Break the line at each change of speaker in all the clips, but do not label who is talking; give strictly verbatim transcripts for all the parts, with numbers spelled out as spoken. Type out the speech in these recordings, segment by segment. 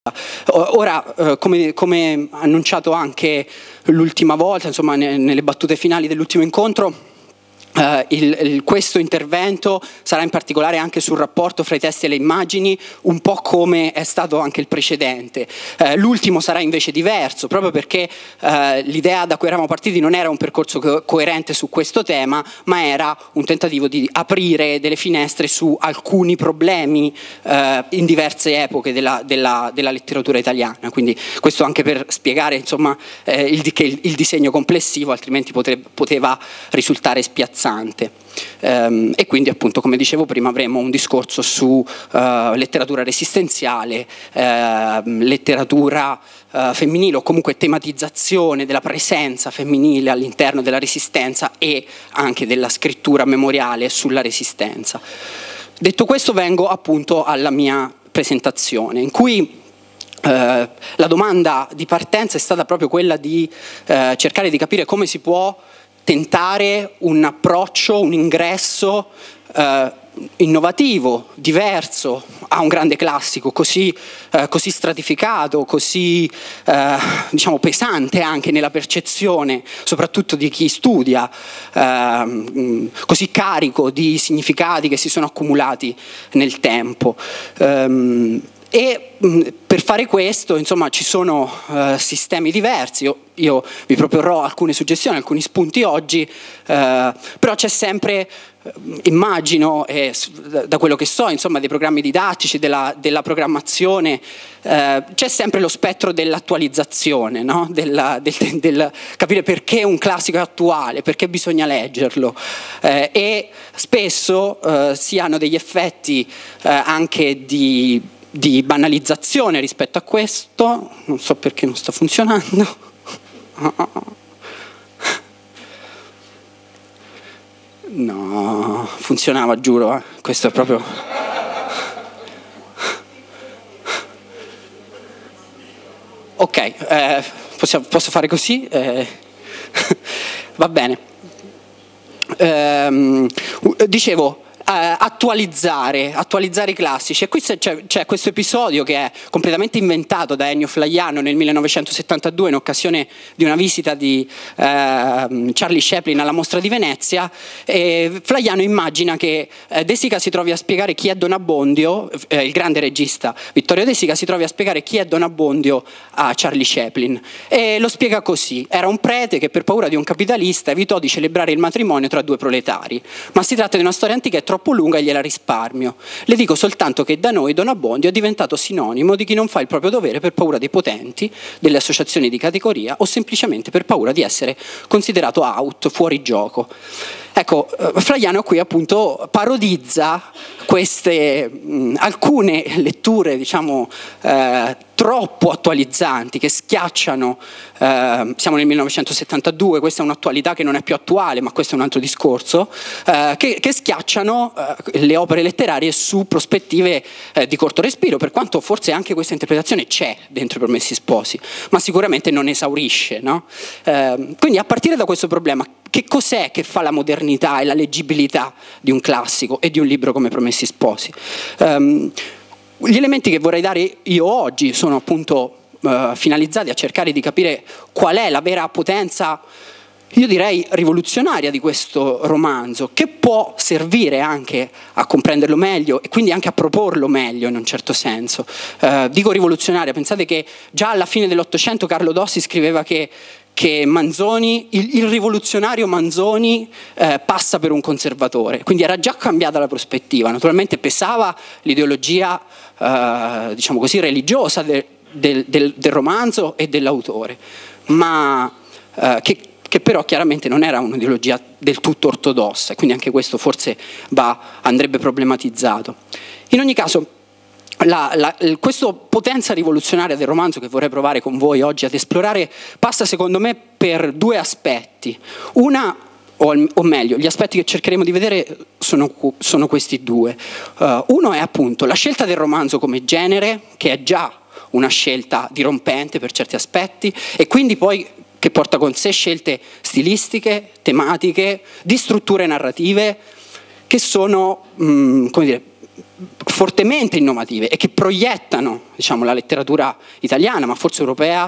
Ora, eh, come, come annunciato anche l'ultima volta, insomma, ne, nelle battute finali dell'ultimo incontro, Uh, il, il, questo intervento sarà in particolare anche sul rapporto fra i testi e le immagini, un po' come è stato anche il precedente. Uh, l'ultimo sarà invece diverso, proprio perché uh, l'idea da cui eravamo partiti non era un percorso co- coerente su questo tema, ma era un tentativo di aprire delle finestre su alcuni problemi uh, in diverse epoche della, della, della letteratura italiana. Quindi questo anche per spiegare, insomma, eh, il, che il, il disegno complessivo, altrimenti potrebbe, poteva risultare spiazzato. Um, e quindi, appunto, come dicevo prima, avremo un discorso su uh, letteratura resistenziale, uh, letteratura uh, femminile, o comunque tematizzazione della presenza femminile all'interno della resistenza e anche della scrittura memoriale sulla resistenza. Detto questo, vengo appunto alla mia presentazione, in cui Uh, la domanda di partenza è stata proprio quella di uh, cercare di capire come si può tentare un approccio, un ingresso uh, innovativo, diverso a un grande classico così, uh, così stratificato, così uh, diciamo pesante anche nella percezione, soprattutto di chi studia, uh, così carico di significati che si sono accumulati nel tempo. Um, E mh, per fare questo, insomma, ci sono uh, sistemi diversi. Io, io vi proporrò alcune suggestioni, alcuni spunti oggi, uh, però c'è sempre, uh, immagino, eh, da quello che so, insomma, dei programmi didattici, della, della programmazione, uh, c'è sempre lo spettro dell'attualizzazione, no? Della, del, del capire perché un classico è attuale, perché bisogna leggerlo, uh, e spesso uh, si hanno degli effetti uh, anche di di banalizzazione rispetto a questo. Non so perché non sta funzionando. No, funzionava, giuro, eh. Questo è proprio... Ok, eh, posso, posso fare così? Eh, va bene. Eh, dicevo... Uh, attualizzare, attualizzare i classici, e qui c'è, c'è questo episodio che è completamente inventato da Ennio Flaiano nel millenovecentosettantadue in occasione di una visita di uh, Charlie Chaplin alla Mostra di Venezia. E Flaiano immagina che uh, De Sica si trovi a spiegare chi è Don Abbondio, uh, il grande regista Vittorio De Sica si trovi a spiegare chi è Don Abbondio a Charlie Chaplin, e lo spiega così: era un prete che per paura di un capitalista evitò di celebrare il matrimonio tra due proletari, ma si tratta di una storia antica e troppo lunga e gliela risparmio. Le dico soltanto che da noi Don Abbondio è diventato sinonimo di chi non fa il proprio dovere per paura dei potenti, delle associazioni di categoria o semplicemente per paura di essere considerato out, fuori gioco. Ecco, Flaiano qui appunto parodizza queste mh, alcune letture, diciamo, eh, troppo attualizzanti, che schiacciano, eh, siamo nel millenovecentosettantadue, questa è un'attualità che non è più attuale, ma questo è un altro discorso, eh, che, che schiacciano eh, le opere letterarie su prospettive eh, di corto respiro, per quanto forse anche questa interpretazione c'è dentro i Promessi Sposi, ma sicuramente non esaurisce, no? Eh, quindi a partire da questo problema, che cos'è che fa la modernità e la leggibilità di un classico e di un libro come Promessi Sposi? Um, gli elementi che vorrei dare io oggi sono appunto uh, finalizzati a cercare di capire qual è la vera potenza, io direi rivoluzionaria, di questo romanzo, che può servire anche a comprenderlo meglio e quindi anche a proporlo meglio in un certo senso. Uh, dico rivoluzionaria, pensate che già alla fine dell'Ottocento Carlo Dossi scriveva che che Manzoni, il, il rivoluzionario Manzoni eh, passa per un conservatore, quindi era già cambiata la prospettiva. Naturalmente pesava l'ideologia, eh, diciamo così, religiosa de, del, del, del romanzo e dell'autore, ma eh, che, che però chiaramente non era un'ideologia del tutto ortodossa, quindi anche questo forse va, andrebbe problematizzato. In ogni caso, La, la, questa potenza rivoluzionaria del romanzo che vorrei provare con voi oggi ad esplorare passa secondo me per due aspetti. Una, o, o meglio, gli aspetti che cercheremo di vedere sono, sono questi due. Uh, uno è appunto la scelta del romanzo come genere, che è già una scelta dirompente per certi aspetti, e quindi poi che porta con sé scelte stilistiche, tematiche, di strutture narrative che sono, mh, come dire, fortemente innovative e che proiettano, diciamo, la letteratura italiana, ma forse europea,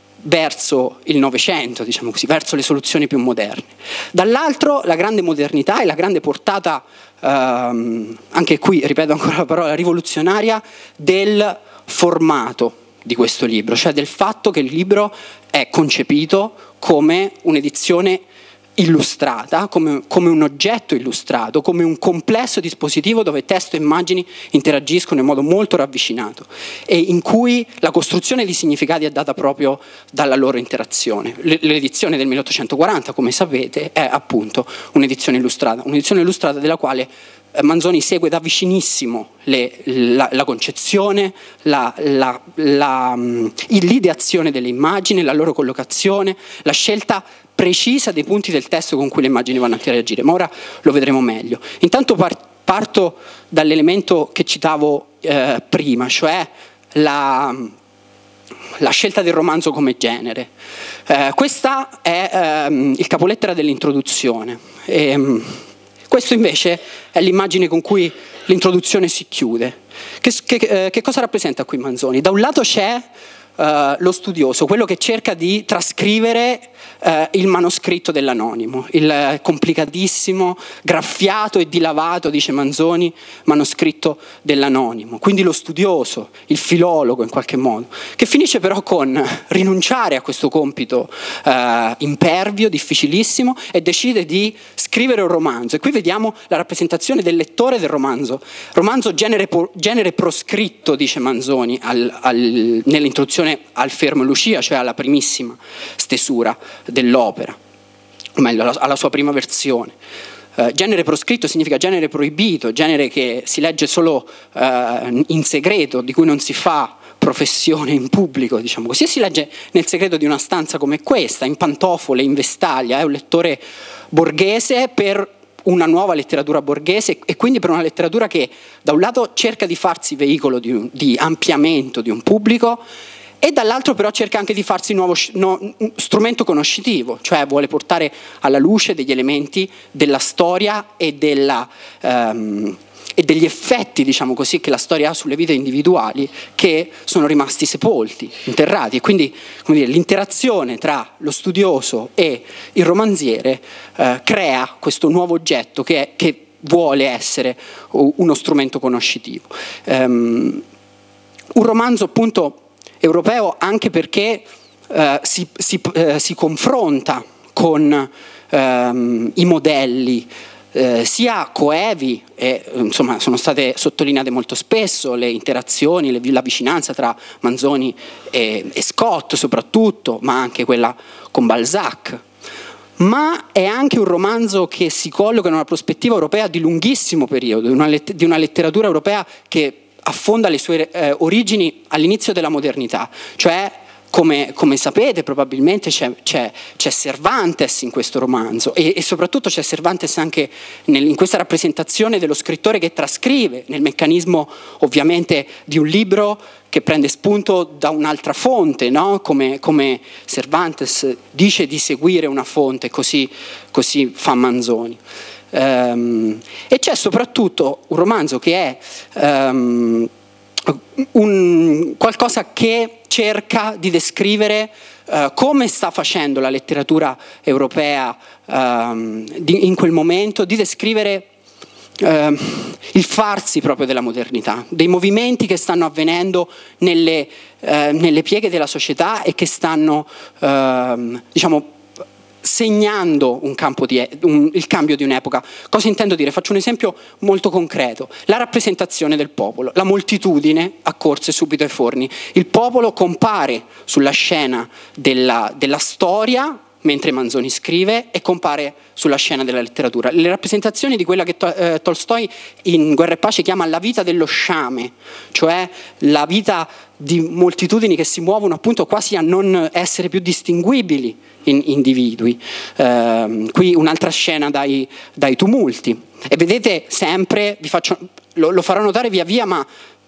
verso il Novecento, diciamo così, verso le soluzioni più moderne. Dall'altro la grande modernità e la grande portata, ehm, anche qui ripeto ancora la parola, rivoluzionaria, del formato di questo libro, cioè del fatto che il libro è concepito come un'edizione illustrata, come, come un oggetto illustrato, come un complesso dispositivo dove testo e immagini interagiscono in modo molto ravvicinato e in cui la costruzione di significati è data proprio dalla loro interazione. L'edizione del milleottocentoquaranta, come sapete, è appunto un'edizione illustrata, un'edizione illustrata della quale Manzoni segue da vicinissimo le, la, la concezione, la, la, la, l'ideazione delle immagini, la loro collocazione, la scelta precisa dei punti del testo con cui le immagini vanno a interagire, ma ora lo vedremo meglio. Intanto par- parto dall'elemento che citavo eh, prima, cioè la, la scelta del romanzo come genere. Eh, questa è ehm, il capolettera dell'introduzione. E, questo invece è l'immagine con cui l'introduzione si chiude. Che, che, eh, che cosa rappresenta qui Manzoni? Da un lato c'è Uh, lo studioso, quello che cerca di trascrivere uh, il manoscritto dell'anonimo, il uh, complicatissimo, graffiato e dilavato, dice Manzoni, manoscritto dell'anonimo. Quindi lo studioso, il filologo in qualche modo, che finisce però con rinunciare a questo compito uh, impervio, difficilissimo, e decide di scrivere un romanzo. E qui vediamo la rappresentazione del lettore del romanzo. Romanzo genere, genere proscritto, dice Manzoni al, al, nell'introduzione al Fermo e Lucia, cioè alla primissima stesura dell'opera, o meglio alla, alla sua prima versione. Uh, genere proscritto significa genere proibito, genere che si legge solo uh, in segreto, di cui non si fa professione in pubblico, diciamo così, e si legge nel segreto di una stanza come questa, in pantofole, in vestaglia. È un lettore borghese per una nuova letteratura borghese e quindi per una letteratura che da un lato cerca di farsi veicolo di, un, di ampliamento di un pubblico e dall'altro però cerca anche di farsi nuovo no, strumento conoscitivo, cioè vuole portare alla luce degli elementi della storia e, della, um, e degli effetti, diciamo così, che la storia ha sulle vite individuali che sono rimasti sepolti, interrati. E quindi, come dire, l'interazione tra lo studioso e il romanziere uh, crea questo nuovo oggetto che, è, che vuole essere uno strumento conoscitivo. Um, un romanzo appunto europeo anche perché eh, si, si, eh, si confronta con ehm, i modelli eh, sia coevi, e insomma sono state sottolineate molto spesso le interazioni, le, la vicinanza tra Manzoni e, e Scott soprattutto, ma anche quella con Balzac. Ma è anche un romanzo che si colloca in una prospettiva europea di lunghissimo periodo, di una, let- di una letteratura europea che affonda le sue eh, origini all'inizio della modernità, cioè come, come sapete probabilmente c'è, c'è, c'è Cervantes in questo romanzo e, e soprattutto c'è Cervantes anche nel, in questa rappresentazione dello scrittore che trascrive nel meccanismo ovviamente di un libro che prende spunto da un'altra fonte, no? come, come Cervantes dice di seguire una fonte, così, così fa Manzoni. Um, e c'è soprattutto un romanzo che è um, un, qualcosa che cerca di descrivere uh, come sta facendo la letteratura europea um, di, in quel momento, di descrivere uh, il farsi proprio della modernità, dei movimenti che stanno avvenendo nelle, uh, nelle pieghe della società e che stanno uh, diciamo segnando un campo di, un, il cambio di un'epoca. Cosa intendo dire? Faccio un esempio molto concreto. La rappresentazione del popolo, la moltitudine accorse subito ai forni. Il popolo compare sulla scena della, della storia mentre Manzoni scrive e compare sulla scena della letteratura. Le rappresentazioni di quella che to- eh, Tolstoi in Guerra e Pace chiama la vita dello sciame, cioè la vita di moltitudini che si muovono appunto quasi a non essere più distinguibili in individui. Eh, qui un'altra scena dai, dai tumulti. E vedete sempre, vi faccio, lo, lo farò notare via via, ma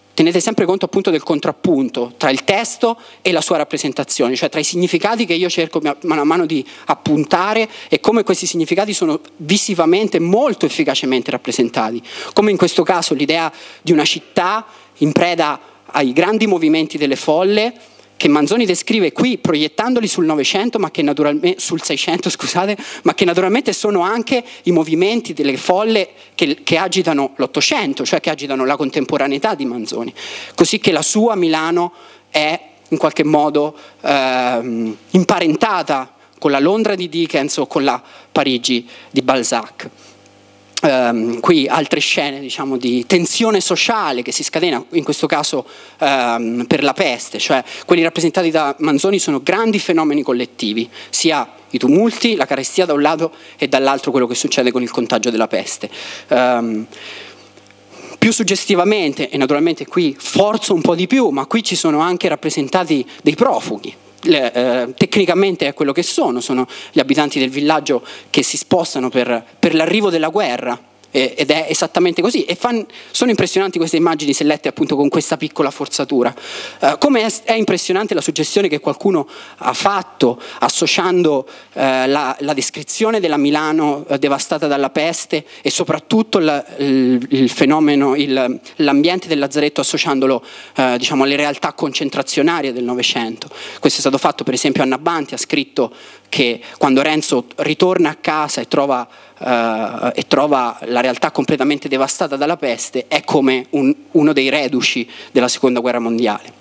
tenete sempre conto appunto del contrappunto tra il testo e la sua rappresentazione, cioè tra i significati che io cerco mano a mano di appuntare e come questi significati sono visivamente molto efficacemente rappresentati, come in questo caso l'idea di una città in preda ai grandi movimenti delle folle, che Manzoni descrive qui proiettandoli sul Novecento, ma che naturalmente sul Seicento, scusate, ma che naturalmente sono anche i movimenti delle folle che, che agitano l'Ottocento, cioè che agitano la contemporaneità di Manzoni. Così che la sua Milano è in qualche modo eh, imparentata con la Londra di Dickens o con la Parigi di Balzac. Um, qui altre scene, diciamo, di tensione sociale che si scatena in questo caso um, per la peste, cioè quelli rappresentati da Manzoni sono grandi fenomeni collettivi, sia i tumulti, la carestia da un lato e dall'altro quello che succede con il contagio della peste. Um, più suggestivamente, e naturalmente qui forzo un po' di più, ma qui ci sono anche rappresentati dei profughi. Le, eh, tecnicamente è quello che sono, sono gli abitanti del villaggio che si spostano per, per l'arrivo della guerra, eh, ed è esattamente così, e fan, sono impressionanti queste immagini se lette appunto con questa piccola forzatura. Eh, come è, è impressionante la suggestione che qualcuno ha fatto associando eh, la, la descrizione della Milano eh, devastata dalla peste e soprattutto la, il, il fenomeno, il, l'ambiente del lazzaretto associandolo eh, diciamo alle realtà concentrazionarie del Novecento. Questo è stato fatto, per esempio Anna Banti ha scritto che quando Renzo ritorna a casa e trova, uh, e trova la realtà completamente devastata dalla peste, è come un, uno dei reduci della seconda guerra mondiale.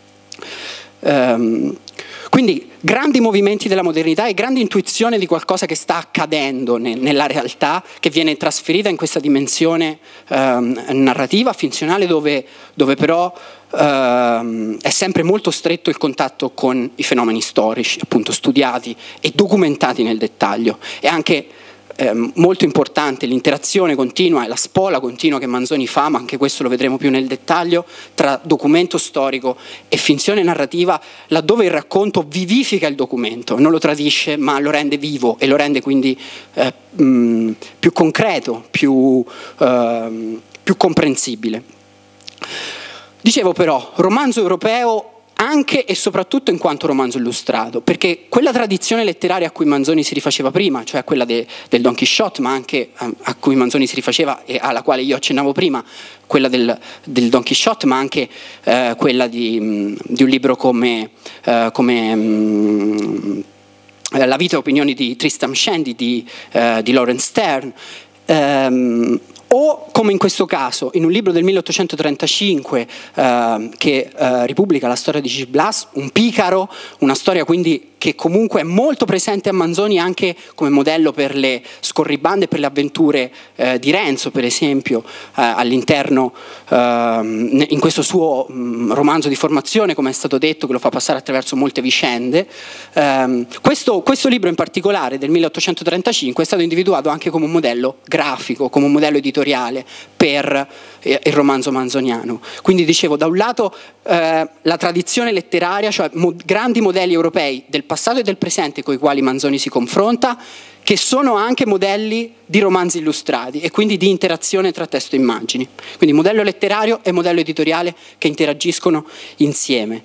Um, quindi grandi movimenti della modernità e grande intuizione di qualcosa che sta accadendo ne, nella realtà, che viene trasferita in questa dimensione um, narrativa, finzionale, dove, dove però Uh, è sempre molto stretto il contatto con i fenomeni storici, appunto studiati e documentati nel dettaglio. È anche eh, molto importante l'interazione continua e la spola continua che Manzoni fa, ma anche questo lo vedremo più nel dettaglio, tra documento storico e finzione narrativa, laddove il racconto vivifica il documento, non lo tradisce ma lo rende vivo e lo rende quindi eh, mh, più concreto, più, eh, più comprensibile. Dicevo però, romanzo europeo anche e soprattutto in quanto romanzo illustrato, perché quella tradizione letteraria a cui Manzoni si rifaceva prima, cioè quella de, del Don Quixote, ma anche a, a cui Manzoni si rifaceva e alla quale io accennavo prima, quella del, del Don Quixote, ma anche eh, quella di, mh, di un libro come, eh, come mh, La vita e opinioni di Tristram Shandy di, eh, di Laurence Sterne, ehm, o come in questo caso, in un libro del milleottocentotrentacinque eh, che eh, ripubblica la storia di Gil Blas, un picaro, una storia quindi che comunque è molto presente a Manzoni anche come modello per le scorribande e per le avventure eh, di Renzo, per esempio, eh, all'interno, eh, in questo suo mh, romanzo di formazione, come è stato detto, che lo fa passare attraverso molte vicende. Eh, questo, questo libro in particolare del milleottocentotrentacinque è stato individuato anche come un modello grafico, come un modello editoriale per eh, il romanzo manzoniano. Quindi dicevo, da un lato eh, la tradizione letteraria, cioè mo- grandi modelli europei del passato e del presente con i quali Manzoni si confronta, che sono anche modelli di romanzi illustrati e quindi di interazione tra testo e immagini. Quindi modello letterario e modello editoriale che interagiscono insieme.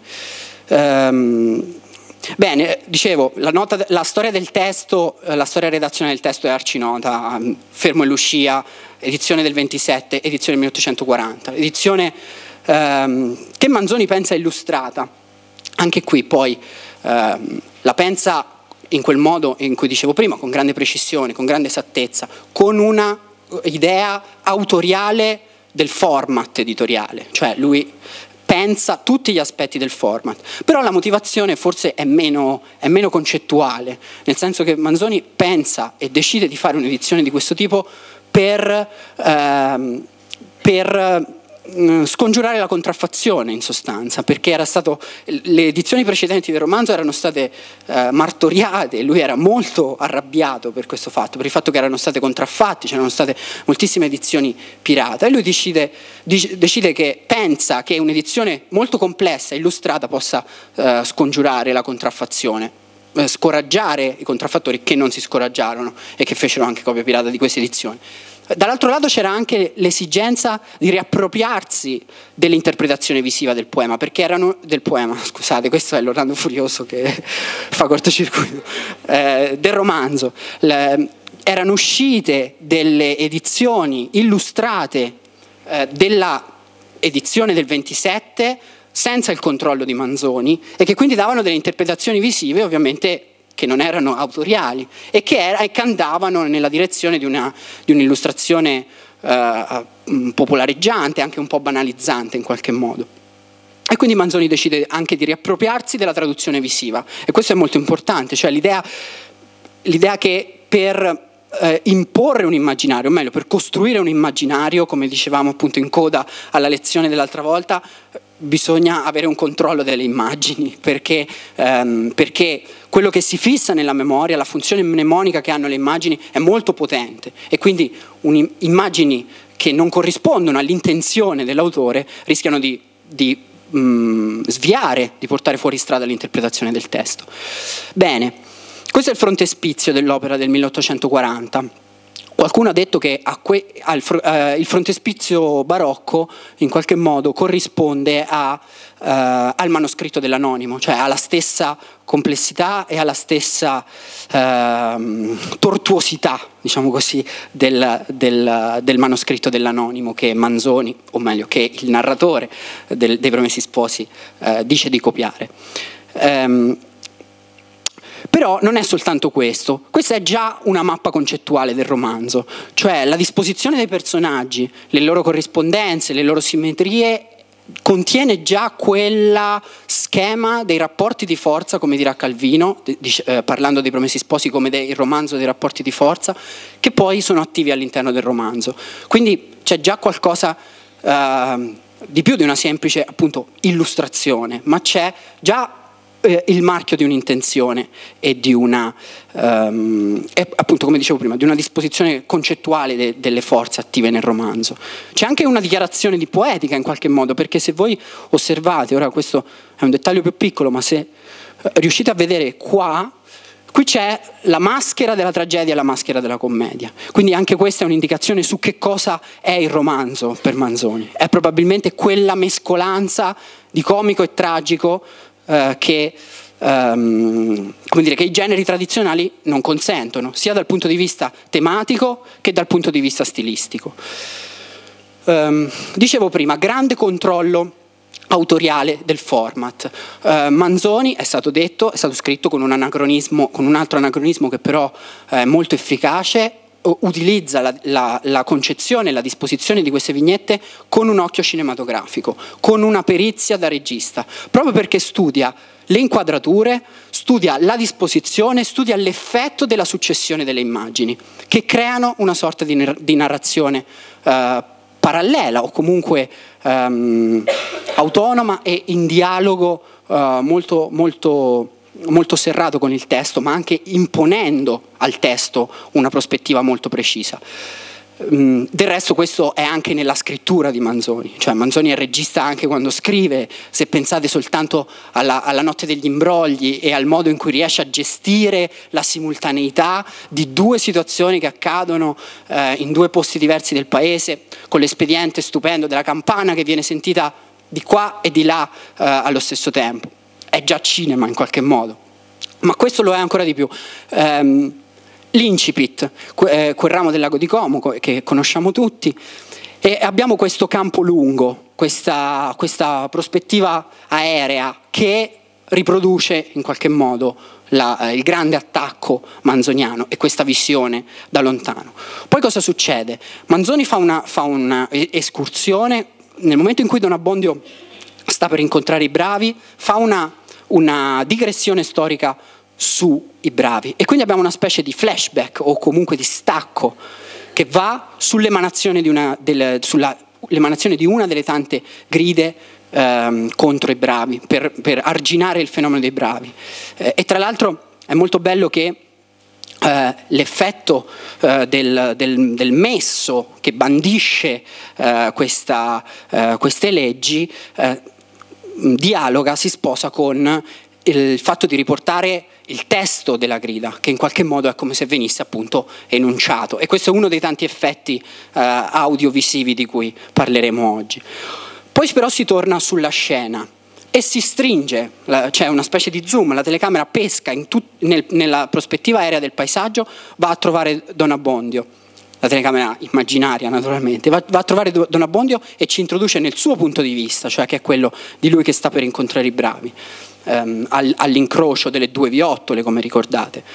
Ehm, bene, dicevo, la, nota, la storia del testo, la storia redazionale del testo è arcinota, Fermo e Lucia, edizione del ventisette, edizione del milleottocentoquaranta, edizione ehm, che Manzoni pensa illustrata. Anche qui poi ehm, la pensa in quel modo in cui dicevo prima, con grande precisione, con grande esattezza, con una idea autoriale del format editoriale, cioè lui pensa tutti gli aspetti del format, però la motivazione forse è meno, è meno concettuale, nel senso che Manzoni pensa e decide di fare un'edizione di questo tipo per, ehm, per scongiurare la contraffazione, in sostanza, perché era stato, le edizioni precedenti del romanzo erano state eh, martoriate, lui era molto arrabbiato per questo fatto, per il fatto che erano state contraffatti, c'erano state moltissime edizioni pirata, e lui decide, decide che pensa che un'edizione molto complessa e illustrata possa eh, scongiurare la contraffazione, scoraggiare i contraffattori che non si scoraggiarono e che fecero anche copia pirata di questa edizione. Dall'altro lato c'era anche l'esigenza di riappropriarsi dell'interpretazione visiva del poema, perché erano del poema, scusate, questo è l'Orlando Furioso che fa cortocircuito, eh, del romanzo. Le, erano uscite delle edizioni illustrate eh, della edizione del ventisette senza il controllo di Manzoni e che quindi davano delle interpretazioni visive ovviamente che non erano autoriali e che, era, e che andavano nella direzione di, una, di un'illustrazione eh, popolareggiante, anche un po' banalizzante in qualche modo. E quindi Manzoni decide anche di riappropriarsi della traduzione visiva, e questo è molto importante, cioè l'idea, l'idea che per eh, imporre un immaginario, o meglio per costruire un immaginario, come dicevamo appunto in coda alla lezione dell'altra volta, bisogna avere un controllo delle immagini, perché, ehm, perché quello che si fissa nella memoria, la funzione mnemonica che hanno le immagini è molto potente, e quindi un, immagini che non corrispondono all'intenzione dell'autore rischiano di, di mh, sviare, di portare fuori strada l'interpretazione del testo. Bene, questo è il frontespizio dell'opera del milleottocentoquaranta. Qualcuno ha detto che a que, al, eh, il frontespizio barocco in qualche modo corrisponde a, eh, al manoscritto dell'Anonimo, cioè alla stessa complessità e alla stessa eh, tortuosità, diciamo così, del, del, del manoscritto dell'Anonimo che Manzoni, o meglio che il narratore del, dei Promessi Sposi eh, dice di copiare. Um, Però non è soltanto questo, questa è già una mappa concettuale del romanzo, cioè la disposizione dei personaggi, le loro corrispondenze, le loro simmetrie, contiene già quella schema dei rapporti di forza, come dirà Calvino, dice, eh, parlando dei Promessi Sposi come del romanzo dei rapporti di forza, che poi sono attivi all'interno del romanzo. Quindi c'è già qualcosa eh, di più di una semplice appunto illustrazione, ma c'è già il marchio di un'intenzione e di una, um, e appunto come dicevo prima, di una disposizione concettuale de, delle forze attive nel romanzo. C'è anche una dichiarazione di poetica in qualche modo, perché se voi osservate, ora questo è un dettaglio più piccolo, ma se riuscite a vedere qua, qui c'è la maschera della tragedia e la maschera della commedia, quindi anche questa è un'indicazione su che cosa è il romanzo per Manzoni. È probabilmente quella mescolanza di comico e tragico Uh, che, um, come dire, che i generi tradizionali non consentono, sia dal punto di vista tematico che dal punto di vista stilistico. Um, dicevo prima, grande controllo autoriale del format. Uh, Manzoni, è stato detto, è stato scritto con un anacronismo, con un altro anacronismo che però è molto efficace, utilizza la, la, la concezione e la disposizione di queste vignette con un occhio cinematografico, con una perizia da regista, proprio perché studia le inquadrature, studia la disposizione, studia l'effetto della successione delle immagini, che creano una sorta di, di narrazione eh, parallela o comunque ehm, autonoma e in dialogo eh, molto, molto molto serrato con il testo, ma anche imponendo al testo una prospettiva molto precisa. Del resto questo è anche nella scrittura di Manzoni, cioè Manzoni è regista anche quando scrive, se pensate soltanto alla, alla Notte degli imbrogli e al modo in cui riesce a gestire la simultaneità di due situazioni che accadono eh, in due posti diversi del paese, con l'espediente stupendo della campana che viene sentita di qua e di là eh, allo stesso tempo. È già cinema in qualche modo, ma questo lo è ancora di più. Um, L'incipit, que, quel ramo del lago di Como che conosciamo tutti, e abbiamo questo campo lungo, questa, questa prospettiva aerea che riproduce in qualche modo la, il grande attacco manzoniano e questa visione da lontano. Poi cosa succede? Manzoni fa una, fa una escursione nel momento in cui Don Abbondio sta per incontrare i bravi, fa una una digressione storica sui bravi, e quindi abbiamo una specie di flashback o comunque di stacco che va sull'emanazione di una delle, sulla, l'emanazione di una delle tante gride ehm, contro i bravi, per, per arginare il fenomeno dei bravi. Eh, e tra l'altro è molto bello che eh, l'effetto eh, del, del, del messo che bandisce eh, questa, eh, queste leggi eh, dialoga, si sposa con il fatto di riportare il testo della grida, che in qualche modo è come se venisse appunto enunciato, e questo è uno dei tanti effetti eh, audiovisivi di cui parleremo oggi. Poi però si torna sulla scena e si stringe, c'è cioè una specie di zoom, la telecamera pesca in tut, nel, nella prospettiva aerea del paesaggio, va a trovare Don Abbondio, la telecamera immaginaria naturalmente, va, va a trovare Don Abbondio e ci introduce nel suo punto di vista, cioè che è quello di lui che sta per incontrare i bravi, ehm, all'incrocio delle due viottole, come ricordate.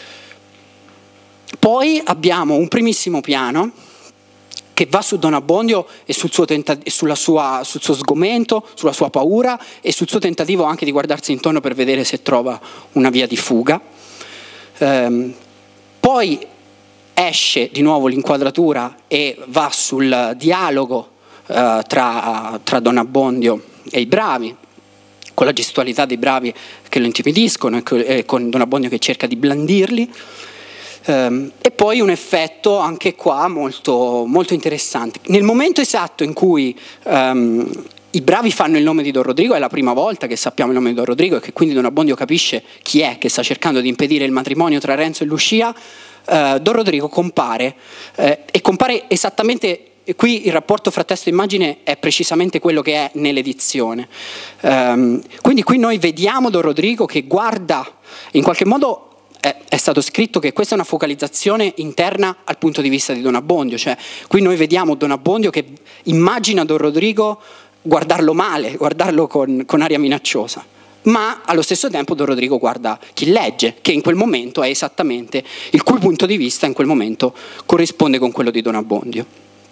Poi abbiamo un primissimo piano che va su Don Abbondio e sul suo, tenta- e sulla sua, sul suo sgomento, sulla sua paura e sul suo tentativo anche di guardarsi intorno per vedere se trova una via di fuga. Ehm, poi esce di nuovo l'inquadratura e va sul dialogo eh, tra, tra Don Abbondio e i bravi, con la gestualità dei bravi che lo intimidiscono e con Don Abbondio che cerca di blandirli. Um, e poi un effetto anche qua molto, molto interessante. Nel momento esatto in cui um, i bravi fanno il nome di Don Rodrigo, è la prima volta che sappiamo il nome di Don Rodrigo e che quindi Don Abbondio capisce chi è che sta cercando di impedire il matrimonio tra Renzo e Lucia, uh, Don Rodrigo compare uh, e compare esattamente. E qui il rapporto fra testo e immagine è precisamente quello che è nell'edizione. Um, quindi qui noi vediamo Don Rodrigo che guarda, in qualche modo è stato scritto che questa è una focalizzazione interna al punto di vista di Don Abbondio, cioè qui noi vediamo Don Abbondio che immagina Don Rodrigo guardarlo male, guardarlo con, con aria minacciosa, ma allo stesso tempo Don Rodrigo guarda chi legge, che in quel momento è esattamente il cui punto di vista in quel momento corrisponde con quello di Don Abbondio.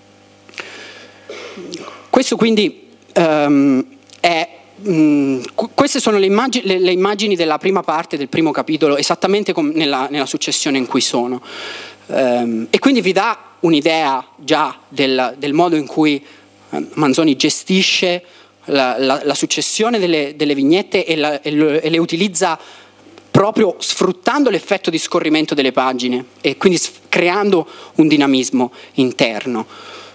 Questo quindi um, è Mm, queste sono le immagini, le, le immagini della prima parte del primo capitolo, esattamente nella, nella successione in cui sono, um, e quindi vi dà un'idea già del, del modo in cui um, Manzoni gestisce la, la, la successione delle, delle vignette e, la, e, lo, e le utilizza proprio sfruttando l'effetto di scorrimento delle pagine e quindi creando un dinamismo interno,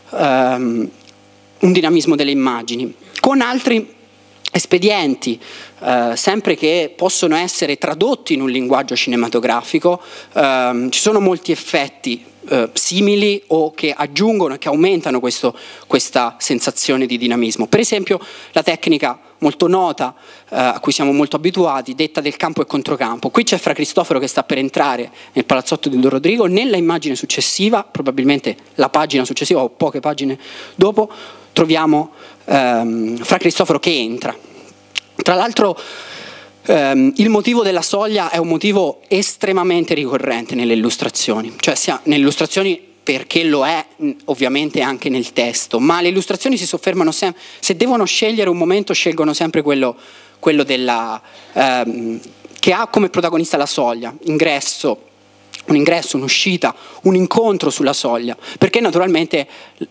um, un dinamismo delle immagini, con altri espedienti, eh, sempre che possono essere tradotti in un linguaggio cinematografico. Eh, ci sono molti effetti eh, simili o che aggiungono e che aumentano questo, questa sensazione di dinamismo. Per esempio la tecnica molto nota, eh, a cui siamo molto abituati, detta del campo e controcampo. Qui c'è Fra Cristoforo che sta per entrare nel palazzotto di Don Rodrigo, nella immagine successiva, probabilmente la pagina successiva o poche pagine dopo, troviamo ehm, Fra Cristoforo che entra. Tra l'altro ehm, il motivo della soglia è un motivo estremamente ricorrente nelle illustrazioni, cioè sia nelle illustrazioni perché lo è ovviamente anche nel testo, ma le illustrazioni si soffermano sempre, se devono scegliere un momento scelgono sempre quello, quello della, ehm, che ha come protagonista la soglia, ingresso, un ingresso, un'uscita, un incontro sulla soglia, perché naturalmente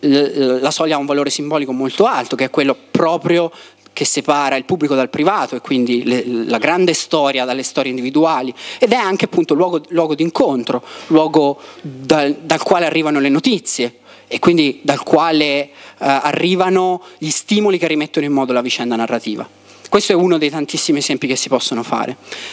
la soglia ha un valore simbolico molto alto, che è quello proprio che separa il pubblico dal privato e quindi le, la grande storia dalle storie individuali, ed è anche appunto luogo, luogo di incontro, luogo dal, dal quale arrivano le notizie e quindi dal quale eh, arrivano gli stimoli che rimettono in modo la vicenda narrativa. Questo è uno dei tantissimi esempi che si possono fare.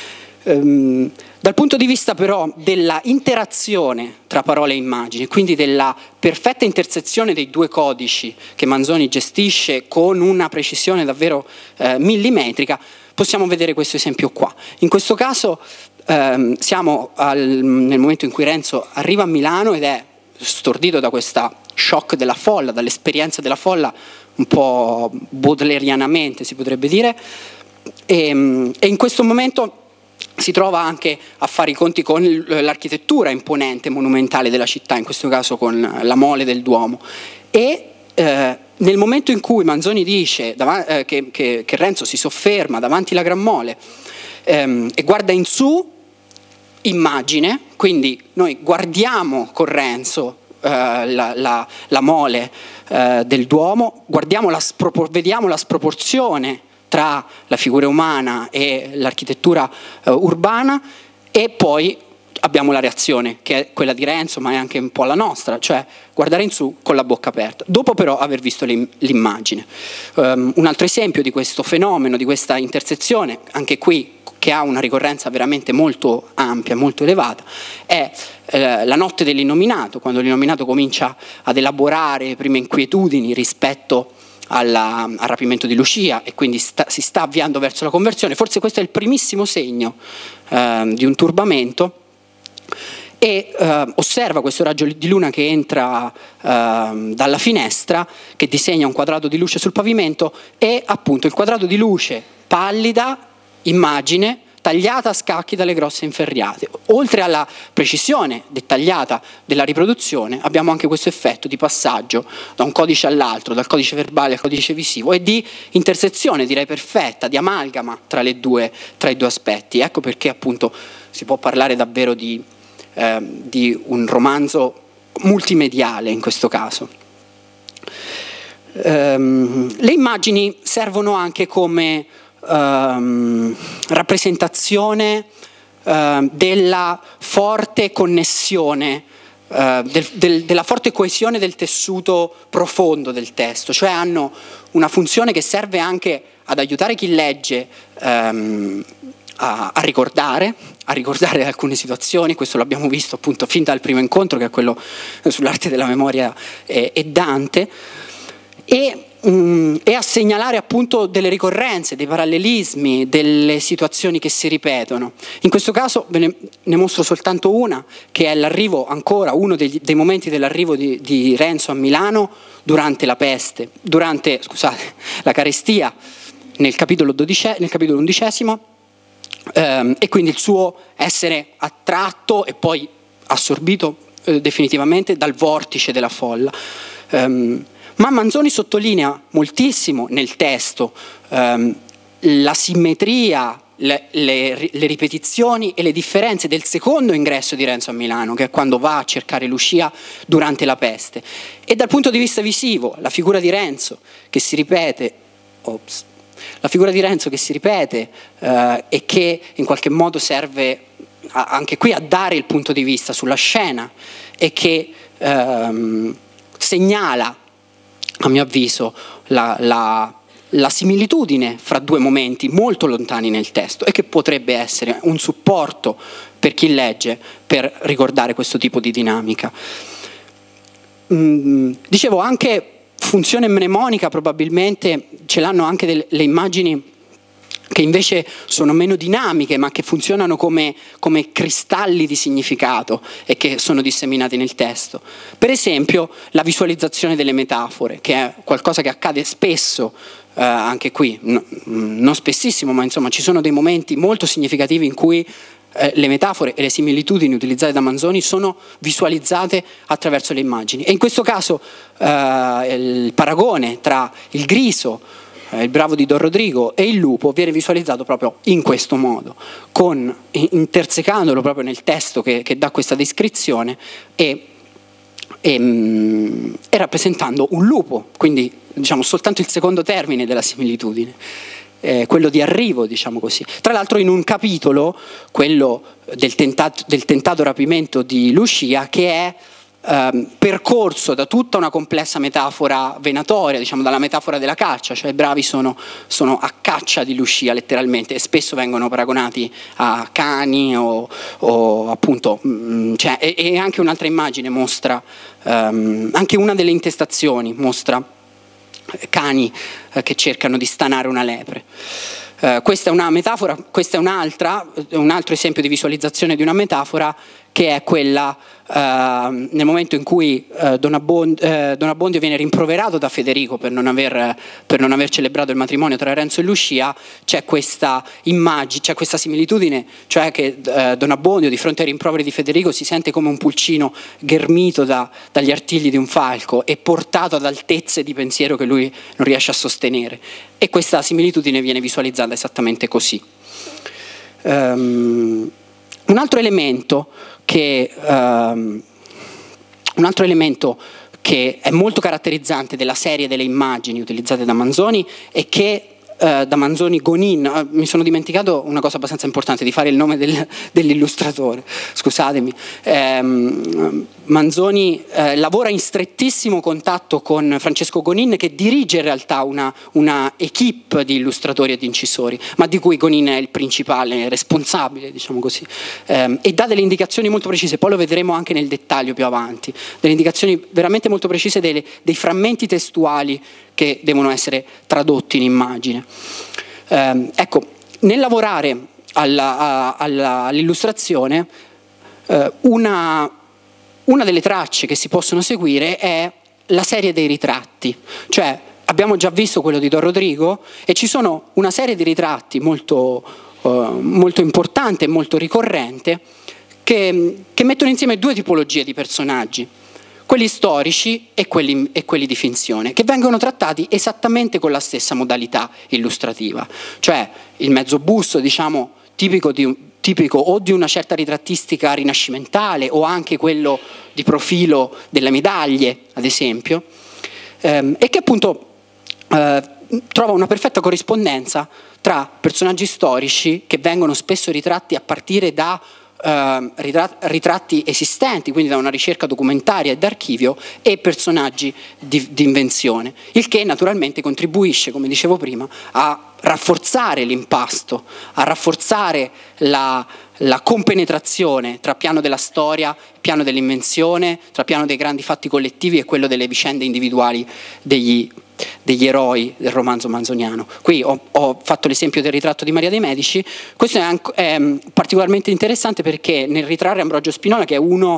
Um, dal punto di vista però della interazione tra parole e immagini, quindi della perfetta intersezione dei due codici che Manzoni gestisce con una precisione davvero eh, millimetrica, possiamo vedere questo esempio qua. In questo caso ehm, siamo al, nel momento in cui Renzo arriva a Milano ed è stordito da questa shock della folla, dall'esperienza della folla, un po' baudelerianamente si potrebbe dire, e, e in questo momento si trova anche a fare i conti con l'architettura imponente, monumentale della città, in questo caso con la mole del Duomo. E eh, nel momento in cui Manzoni dice dav- eh, che, che, che Renzo si sofferma davanti alla Gran Mole ehm, e guarda in su, immagine, quindi noi guardiamo con Renzo eh, la, la, la mole eh, del Duomo, guardiamo la spropor- vediamo la sproporzione tra la figura umana e l'architettura eh, urbana, e poi abbiamo la reazione che è quella di Renzo, ma è anche un po' la nostra, cioè guardare in su con la bocca aperta, dopo però aver visto l'immagine. Um, un altro esempio di questo fenomeno, di questa intersezione, anche qui che ha una ricorrenza veramente molto ampia, molto elevata, è eh, la notte dell'innominato, quando l'innominato comincia ad elaborare le prime inquietudini rispetto alla, al rapimento di Lucia e quindi sta, si sta avviando verso la conversione. Forse questo è il primissimo segno eh, di un turbamento, e eh, osserva questo raggio di luna che entra eh, dalla finestra, che disegna un quadrato di luce sul pavimento, e appunto il quadrato di luce pallida, immagine tagliata a scacchi dalle grosse inferriate. Oltre alla precisione dettagliata della riproduzione, abbiamo anche questo effetto di passaggio da un codice all'altro, dal codice verbale al codice visivo, e di intersezione, direi perfetta, di amalgama tra, le due, tra i due aspetti. Ecco perché appunto si può parlare davvero di Eh, di un romanzo multimediale in questo caso. Um, le immagini servono anche come um, rappresentazione uh, della forte connessione, uh, del, del, della forte coesione del tessuto profondo del testo, cioè hanno una funzione che serve anche ad aiutare chi legge um, A, a ricordare, a ricordare alcune situazioni. Questo l'abbiamo visto appunto fin dal primo incontro, che è quello sull'arte della memoria e, e Dante, e, um, e a segnalare appunto delle ricorrenze, dei parallelismi, delle situazioni che si ripetono. In questo caso ve ne, ne mostro soltanto una, che è l'arrivo, ancora uno degli, dei momenti dell'arrivo di, di Renzo a Milano durante la peste, durante, scusate, la carestia, nel capitolo, dodice, nel capitolo undicesimo. Um, e quindi il suo essere attratto e poi assorbito eh, definitivamente dal vortice della folla. Um, ma Manzoni sottolinea moltissimo nel testo um, la simmetria, le, le, le ripetizioni e le differenze del secondo ingresso di Renzo a Milano, che è quando va a cercare Lucia durante la peste. E dal punto di vista visivo, la figura di Renzo che si ripete, ops, La figura di Renzo che si ripete eh, e che in qualche modo serve a, anche qui a dare il punto di vista sulla scena, e che ehm, segnala, a mio avviso, la, la, la similitudine fra due momenti molto lontani nel testo, e che potrebbe essere un supporto per chi legge per ricordare questo tipo di dinamica. Mm, dicevo anche funzione mnemonica, probabilmente ce l'hanno anche delle, le immagini che invece sono meno dinamiche, ma che funzionano come, come cristalli di significato e che sono disseminati nel testo. Per esempio la visualizzazione delle metafore, che è qualcosa che accade spesso, eh, anche qui, no, non spessissimo, ma insomma ci sono dei momenti molto significativi in cui Eh, le metafore e le similitudini utilizzate da Manzoni sono visualizzate attraverso le immagini. E in questo caso eh, il paragone tra il Griso, eh, il bravo di Don Rodrigo, e il lupo viene visualizzato proprio in questo modo, con, intersecandolo proprio nel testo che, che dà questa descrizione, e, e, e rappresentando un lupo, quindi diciamo soltanto il secondo termine della similitudine. Eh, quello di arrivo, diciamo così. Tra l'altro in un capitolo, quello del tentato, del tentato rapimento di Lucia, che è ehm, percorso da tutta una complessa metafora venatoria, diciamo dalla metafora della caccia, cioè i bravi sono, sono a caccia di Lucia letteralmente, e spesso vengono paragonati a cani o, o appunto, mh, cioè, e, e anche un'altra immagine mostra, ehm, anche una delle intestazioni mostra cani eh, che cercano di stanare una lepre. Eh, questa è una metafora, questa è un'altra, un altro esempio di visualizzazione di una metafora, che è quella eh, nel momento in cui eh, Don, Abbond, eh, Don Abbondio viene rimproverato da Federico per non, aver, per non aver celebrato il matrimonio tra Renzo e Lucia. C'è questa immagine, c'è questa similitudine, cioè che eh, Don Abbondio di fronte ai rimproveri di Federico si sente come un pulcino ghermito da, dagli artigli di un falco e portato ad altezze di pensiero che lui non riesce a sostenere, e questa similitudine viene visualizzata esattamente così. Um, un altro elemento che um, un altro elemento che è molto caratterizzante della serie delle immagini utilizzate da Manzoni, e che Uh, da Manzoni Gonin. Uh, mi sono dimenticato una cosa abbastanza importante, di fare il nome del, dell'illustratore, scusatemi. Um, Manzoni uh, lavora in strettissimo contatto con Francesco Gonin, che dirige in realtà una, una equipe di illustratori e di incisori, ma di cui Gonin è il principale responsabile, diciamo così, um, e dà delle indicazioni molto precise, poi lo vedremo anche nel dettaglio più avanti, delle indicazioni veramente molto precise delle, dei frammenti testuali che devono essere tradotti in immagine. Eh, ecco, nel lavorare all'illustrazione, eh, una, una delle tracce che si possono seguire è la serie dei ritratti, cioè abbiamo già visto quello di Don Rodrigo e ci sono una serie di ritratti molto, eh, molto importante e molto ricorrente che, che mettono insieme due tipologie di personaggi, quelli storici e quelli, e quelli di finzione, che vengono trattati esattamente con la stessa modalità illustrativa, cioè il mezzo busto, diciamo, tipico, di, tipico o di una certa ritrattistica rinascimentale o anche quello di profilo delle medaglie, ad esempio, ehm, e che appunto eh, trova una perfetta corrispondenza tra personaggi storici che vengono spesso ritratti a partire da Uh, ritratti esistenti, quindi da una ricerca documentaria e d'archivio, e personaggi di, di invenzione, il che naturalmente contribuisce, come dicevo prima, a rafforzare l'impasto, a rafforzare la, la compenetrazione tra piano della storia, piano dell'invenzione, tra piano dei grandi fatti collettivi e quello delle vicende individuali degli degli eroi del romanzo manzoniano. Qui ho, ho fatto l'esempio del ritratto di Maria de' Medici. Questo è, anche, è particolarmente interessante perché nel ritrarre Ambrogio Spinola, che è uno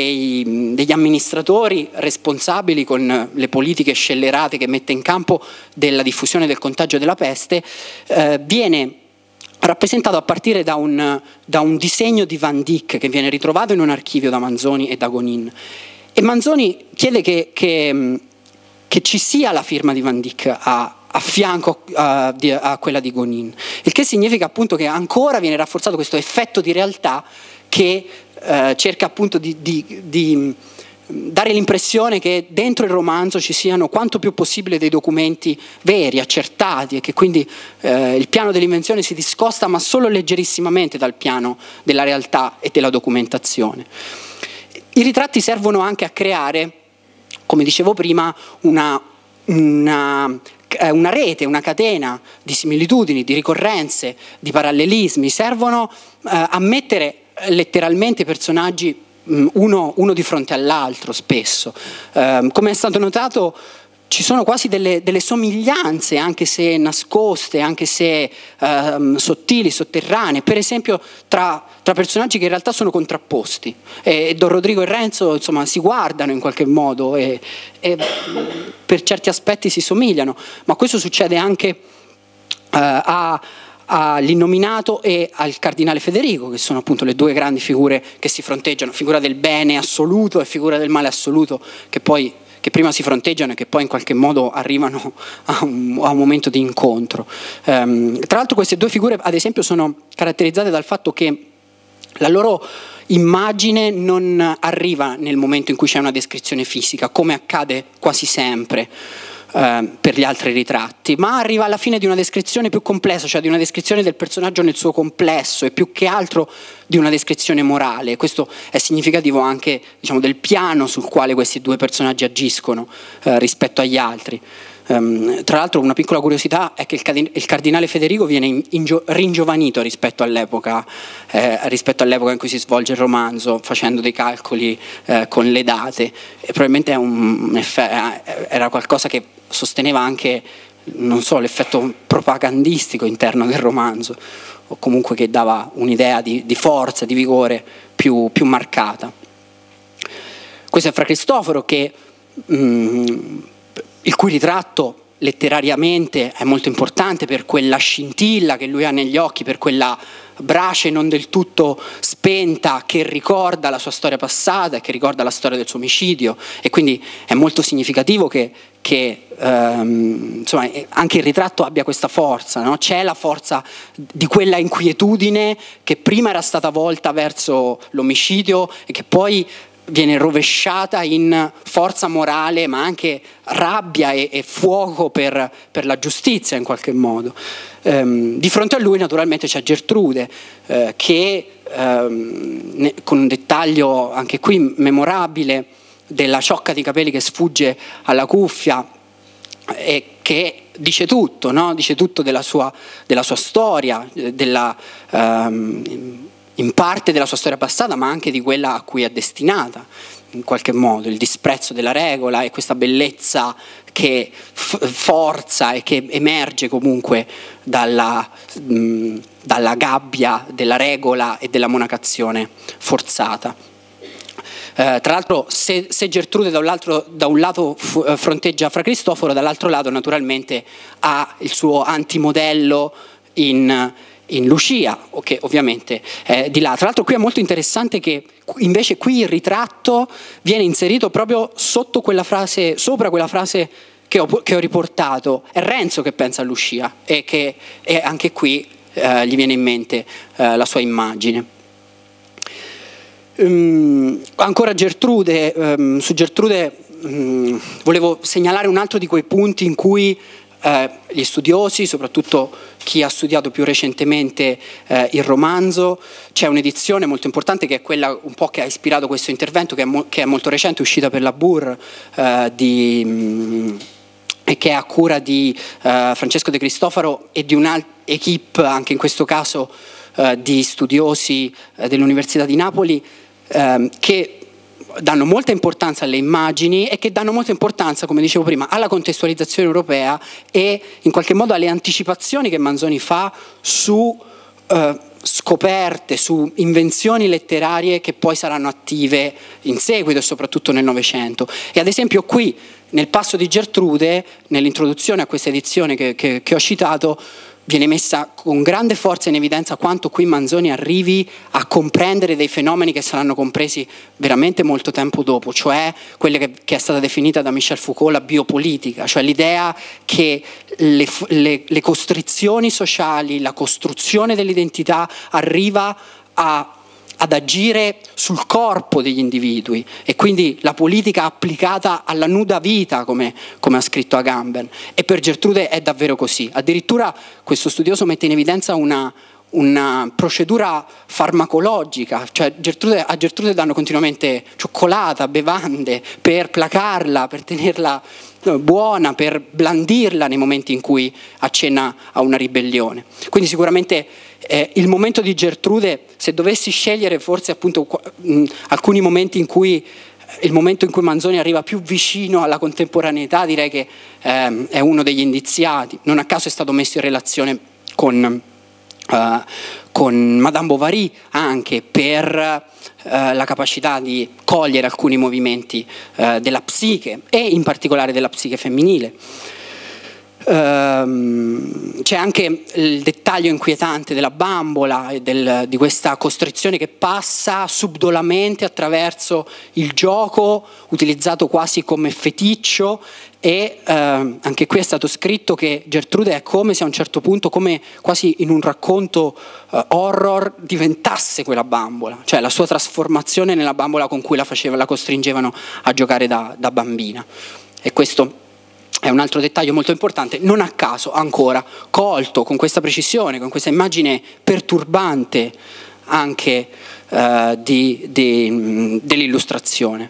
dei, degli amministratori responsabili con le politiche scellerate che mette in campo della diffusione del contagio della peste, eh, viene rappresentato a partire da un, da un disegno di Van Dyck che viene ritrovato in un archivio da Manzoni e da Gonin, e Manzoni chiede che, che che ci sia la firma di Van Dyck a, a fianco a, a quella di Gonin, il che significa appunto che ancora viene rafforzato questo effetto di realtà che eh, cerca appunto di, di, di dare l'impressione che dentro il romanzo ci siano quanto più possibile dei documenti veri, accertati, e che quindi eh, il piano dell'invenzione si discosta ma solo leggerissimamente dal piano della realtà e della documentazione. I ritratti servono anche a creare, come dicevo prima, una, una, una rete, una catena di similitudini, di ricorrenze, di parallelismi. Servono eh, a mettere letteralmente i personaggi mh, uno, uno di fronte all'altro spesso. Eh, come è stato notato, ci sono quasi delle, delle somiglianze, anche se nascoste, anche se ehm, sottili, sotterranee, per esempio tra, tra personaggi che in realtà sono contrapposti. E Don Rodrigo e Renzo, insomma, si guardano in qualche modo e, e per certi aspetti si somigliano, ma questo succede anche eh, a all'innominato e al cardinale Federico, che sono appunto le due grandi figure che si fronteggiano, figura del bene assoluto e figura del male assoluto, che poi che prima si fronteggiano e che poi in qualche modo arrivano a un, a un momento di incontro. Um, tra l'altro queste due figure, ad esempio, sono caratterizzate dal fatto che la loro immagine non arriva nel momento in cui c'è una descrizione fisica, come accade quasi sempre eh, per gli altri ritratti, ma arriva alla fine di una descrizione più complessa, cioè di una descrizione del personaggio nel suo complesso e più che altro di una descrizione morale. Questo è significativo anche, diciamo, del piano sul quale questi due personaggi agiscono eh, rispetto agli altri. Um, tra l'altro una piccola curiosità è che il, cardin- il cardinale Federico viene in- ingio- ringiovanito rispetto all'epoca, eh, rispetto all'epoca in cui si svolge il romanzo, facendo dei calcoli eh, con le date, e probabilmente è un, un effe- era qualcosa che sosteneva anche, non so, l'effetto propagandistico interno del romanzo, o comunque che dava un'idea di, di forza, di vigore più, più marcata. Questo è Fra Cristoforo, che mm, il cui ritratto letterariamente è molto importante per quella scintilla che lui ha negli occhi, per quella brace non del tutto spenta che ricorda la sua storia passata e che ricorda la storia del suo omicidio, e quindi è molto significativo che, che ehm, insomma, anche il ritratto abbia questa forza, no? C'è la forza di quella inquietudine che prima era stata volta verso l'omicidio e che poi viene rovesciata in forza morale, ma anche rabbia e, e fuoco per, per la giustizia in qualche modo. Ehm, di fronte a lui naturalmente c'è Gertrude, eh, che ehm, ne, con un dettaglio anche qui memorabile della ciocca di capelli che sfugge alla cuffia e che dice tutto, no? Dice tutto della sua, della sua storia, della... Ehm, in parte della sua storia passata, ma anche di quella a cui è destinata, in qualche modo, il disprezzo della regola e questa bellezza che f- forza e che emerge comunque dalla, mh, dalla gabbia della regola e della monacazione forzata. Eh, tra l'altro, se, se Gertrude da un, altro, da un lato f- fronteggia Fra Cristoforo, dall'altro lato naturalmente ha il suo antimodello in in Lucia, che ovviamente è di là. Tra l'altro qui è molto interessante che invece qui il ritratto viene inserito proprio sotto quella frase, sopra quella frase che ho, che ho riportato. È Renzo che pensa a Lucia e che e anche qui eh, gli viene in mente eh, la sua immagine. Um, ancora Gertrude, um, su Gertrude um, volevo segnalare un altro di quei punti in cui eh, gli studiosi, soprattutto chi ha studiato più recentemente eh, il romanzo, c'è un'edizione molto importante che è quella un po' che ha ispirato questo intervento, che è, mo- che è molto recente, uscita per la Bur eh, di, mh, e che è a cura di eh, Francesco De Cristofaro e di un'equipe, anche in questo caso eh, di studiosi eh, dell'Università di Napoli, eh, che danno molta importanza alle immagini e che danno molta importanza, come dicevo prima, alla contestualizzazione europea e in qualche modo alle anticipazioni che Manzoni fa su eh, scoperte, su invenzioni letterarie che poi saranno attive in seguito e soprattutto nel Novecento. E ad esempio qui, nel Passo di Gertrude, nell'introduzione a questa edizione che, che, che ho citato, viene messa con grande forza in evidenza quanto qui Manzoni arrivi a comprendere dei fenomeni che saranno compresi veramente molto tempo dopo, cioè quella che, che è stata definita da Michel Foucault la biopolitica, cioè l'idea che le, le, le costrizioni sociali, la costruzione dell'identità arriva a ad agire sul corpo degli individui e quindi la politica applicata alla nuda vita, come, come ha scritto Agamben. E per Gertrude è davvero così. Addirittura questo studioso mette in evidenza una, una procedura farmacologica, cioè Gertrude, a Gertrude danno continuamente cioccolata, bevande per placarla, per tenerla buona, per blandirla nei momenti in cui accenna a una ribellione. Quindi sicuramente eh, il momento di Gertrude, se dovessi scegliere forse appunto mh, alcuni momenti in cui il momento in cui Manzoni arriva più vicino alla contemporaneità, direi che eh, è uno degli indiziati. Non a caso è stato messo in relazione con Uh, con Madame Bovary anche per uh, la capacità di cogliere alcuni movimenti uh, della psiche e in particolare della psiche femminile. Uh, c'è anche il dettaglio inquietante della bambola e del, di questa costrizione che passa subdolamente attraverso il gioco, utilizzato quasi come feticcio. E eh, anche qui è stato scritto che Gertrude è come se a un certo punto, come quasi in un racconto eh, horror, diventasse quella bambola, cioè la sua trasformazione nella bambola con cui la, faceva, la costringevano a giocare da, da bambina. E questo è un altro dettaglio molto importante, non a caso ancora colto con questa precisione, con questa immagine perturbante anche eh, di, di, dell'illustrazione.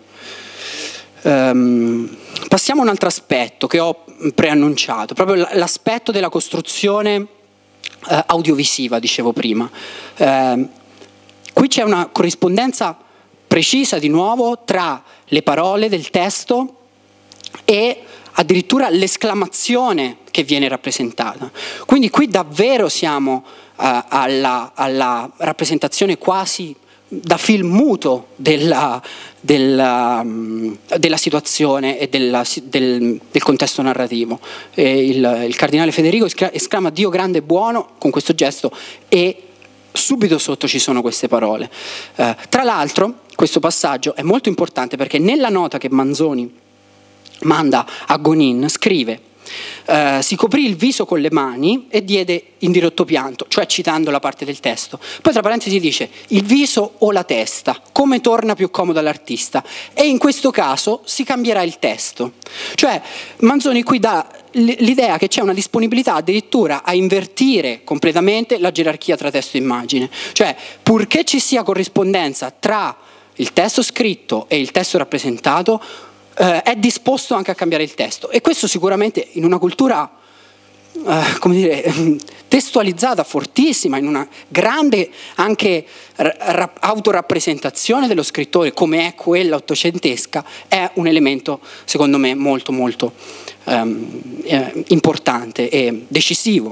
Um, passiamo a un altro aspetto che ho preannunciato, proprio l'aspetto della costruzione uh, audiovisiva, dicevo prima. Uh, qui c'è una corrispondenza precisa di nuovo tra le parole del testo e addirittura l'esclamazione che viene rappresentata. Quindi qui davvero siamo uh, alla, alla rappresentazione quasi da film muto della, della, della situazione e della, del, del contesto narrativo. E il, il cardinale Federico esclama Dio grande e buono con questo gesto e subito sotto ci sono queste parole. Eh, tra l'altro questo passaggio è molto importante perché nella nota che Manzoni manda a Gonin scrive: Uh, si coprì il viso con le mani e diede indirotto pianto, cioè citando la parte del testo. Poi tra parentesi dice il viso o la testa, come torna più comodo all'artista, e in questo caso si cambierà il testo. Cioè Manzoni qui dà l'idea che c'è una disponibilità addirittura a invertire completamente la gerarchia tra testo e immagine, cioè purché ci sia corrispondenza tra il testo scritto e il testo rappresentato, Uh, è disposto anche a cambiare il testo, e questo sicuramente in una cultura uh, come dire, testualizzata, fortissima, in una grande anche ra- autorappresentazione dello scrittore come è quella ottocentesca, è un elemento secondo me molto molto um, eh, importante e decisivo.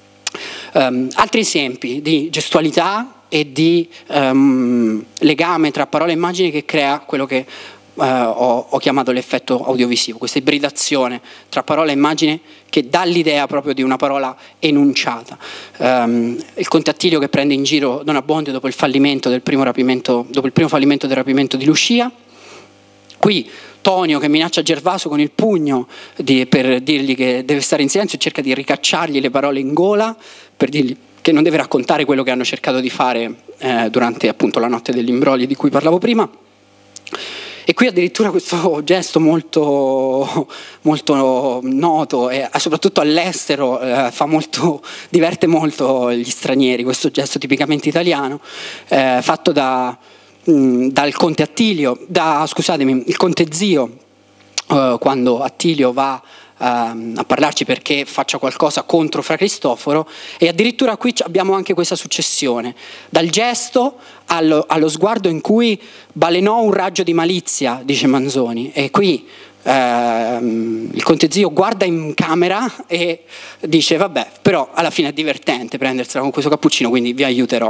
Um, altri esempi di gestualità e di um, legame tra parola e immagine che crea quello che Uh, ho, ho chiamato l'effetto audiovisivo, questa ibridazione tra parola e immagine che dà l'idea proprio di una parola enunciata. Um, il Conte Attilio che prende in giro Don Abbondio dopo il fallimento del primo rapimento, dopo il primo fallimento del rapimento di Lucia. Qui Tonio che minaccia Gervaso con il pugno di, per dirgli che deve stare in silenzio e cerca di ricacciargli le parole in gola per dirgli che non deve raccontare quello che hanno cercato di fare eh, durante appunto la notte degli imbrogli di cui parlavo prima. E qui addirittura questo gesto molto, molto noto e soprattutto all'estero eh, fa molto, diverte molto gli stranieri, questo gesto tipicamente italiano, eh, fatto da, mh, dal Conte Attilio, da, scusatemi, il Conte Zio, eh, quando Attilio va a parlarci perché faccia qualcosa contro Fra Cristoforo, e addirittura qui abbiamo anche questa successione dal gesto allo, allo sguardo in cui balenò un raggio di malizia, dice Manzoni, e qui ehm, il Conte Zio guarda in camera e dice vabbè, però alla fine è divertente prendersela con questo cappuccino, quindi vi aiuterò,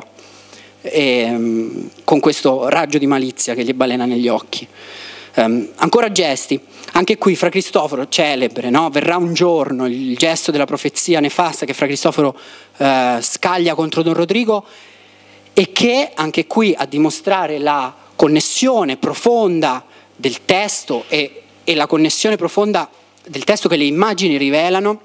e, con questo raggio di malizia che gli balena negli occhi. Um, ancora gesti, anche qui Fra Cristoforo celebre, no? Verrà un giorno, il gesto della profezia nefasta che Fra Cristoforo uh, scaglia contro Don Rodrigo, e che anche qui a dimostrare la connessione profonda del testo e, e la connessione profonda del testo che le immagini rivelano,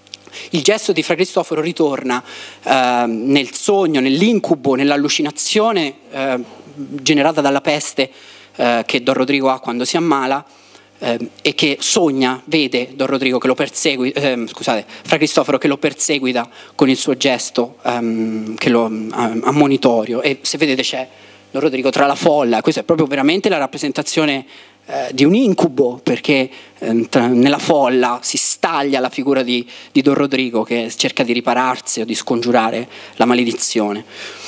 il gesto di Fra Cristoforo ritorna uh, nel sogno, nell'incubo, nell'allucinazione uh, generata dalla peste Eh, che Don Rodrigo ha quando si ammala, eh, e che sogna, vede Don Rodrigo che lo perseguita, eh, scusate, Fra Cristoforo che lo perseguita con il suo gesto ehm, che lo eh, ammonitorio, e se vedete c'è Don Rodrigo tra la folla. Questa è proprio veramente la rappresentazione eh, di un incubo, perché eh, tra, nella folla si staglia la figura di, di Don Rodrigo che cerca di ripararsi o di scongiurare la maledizione.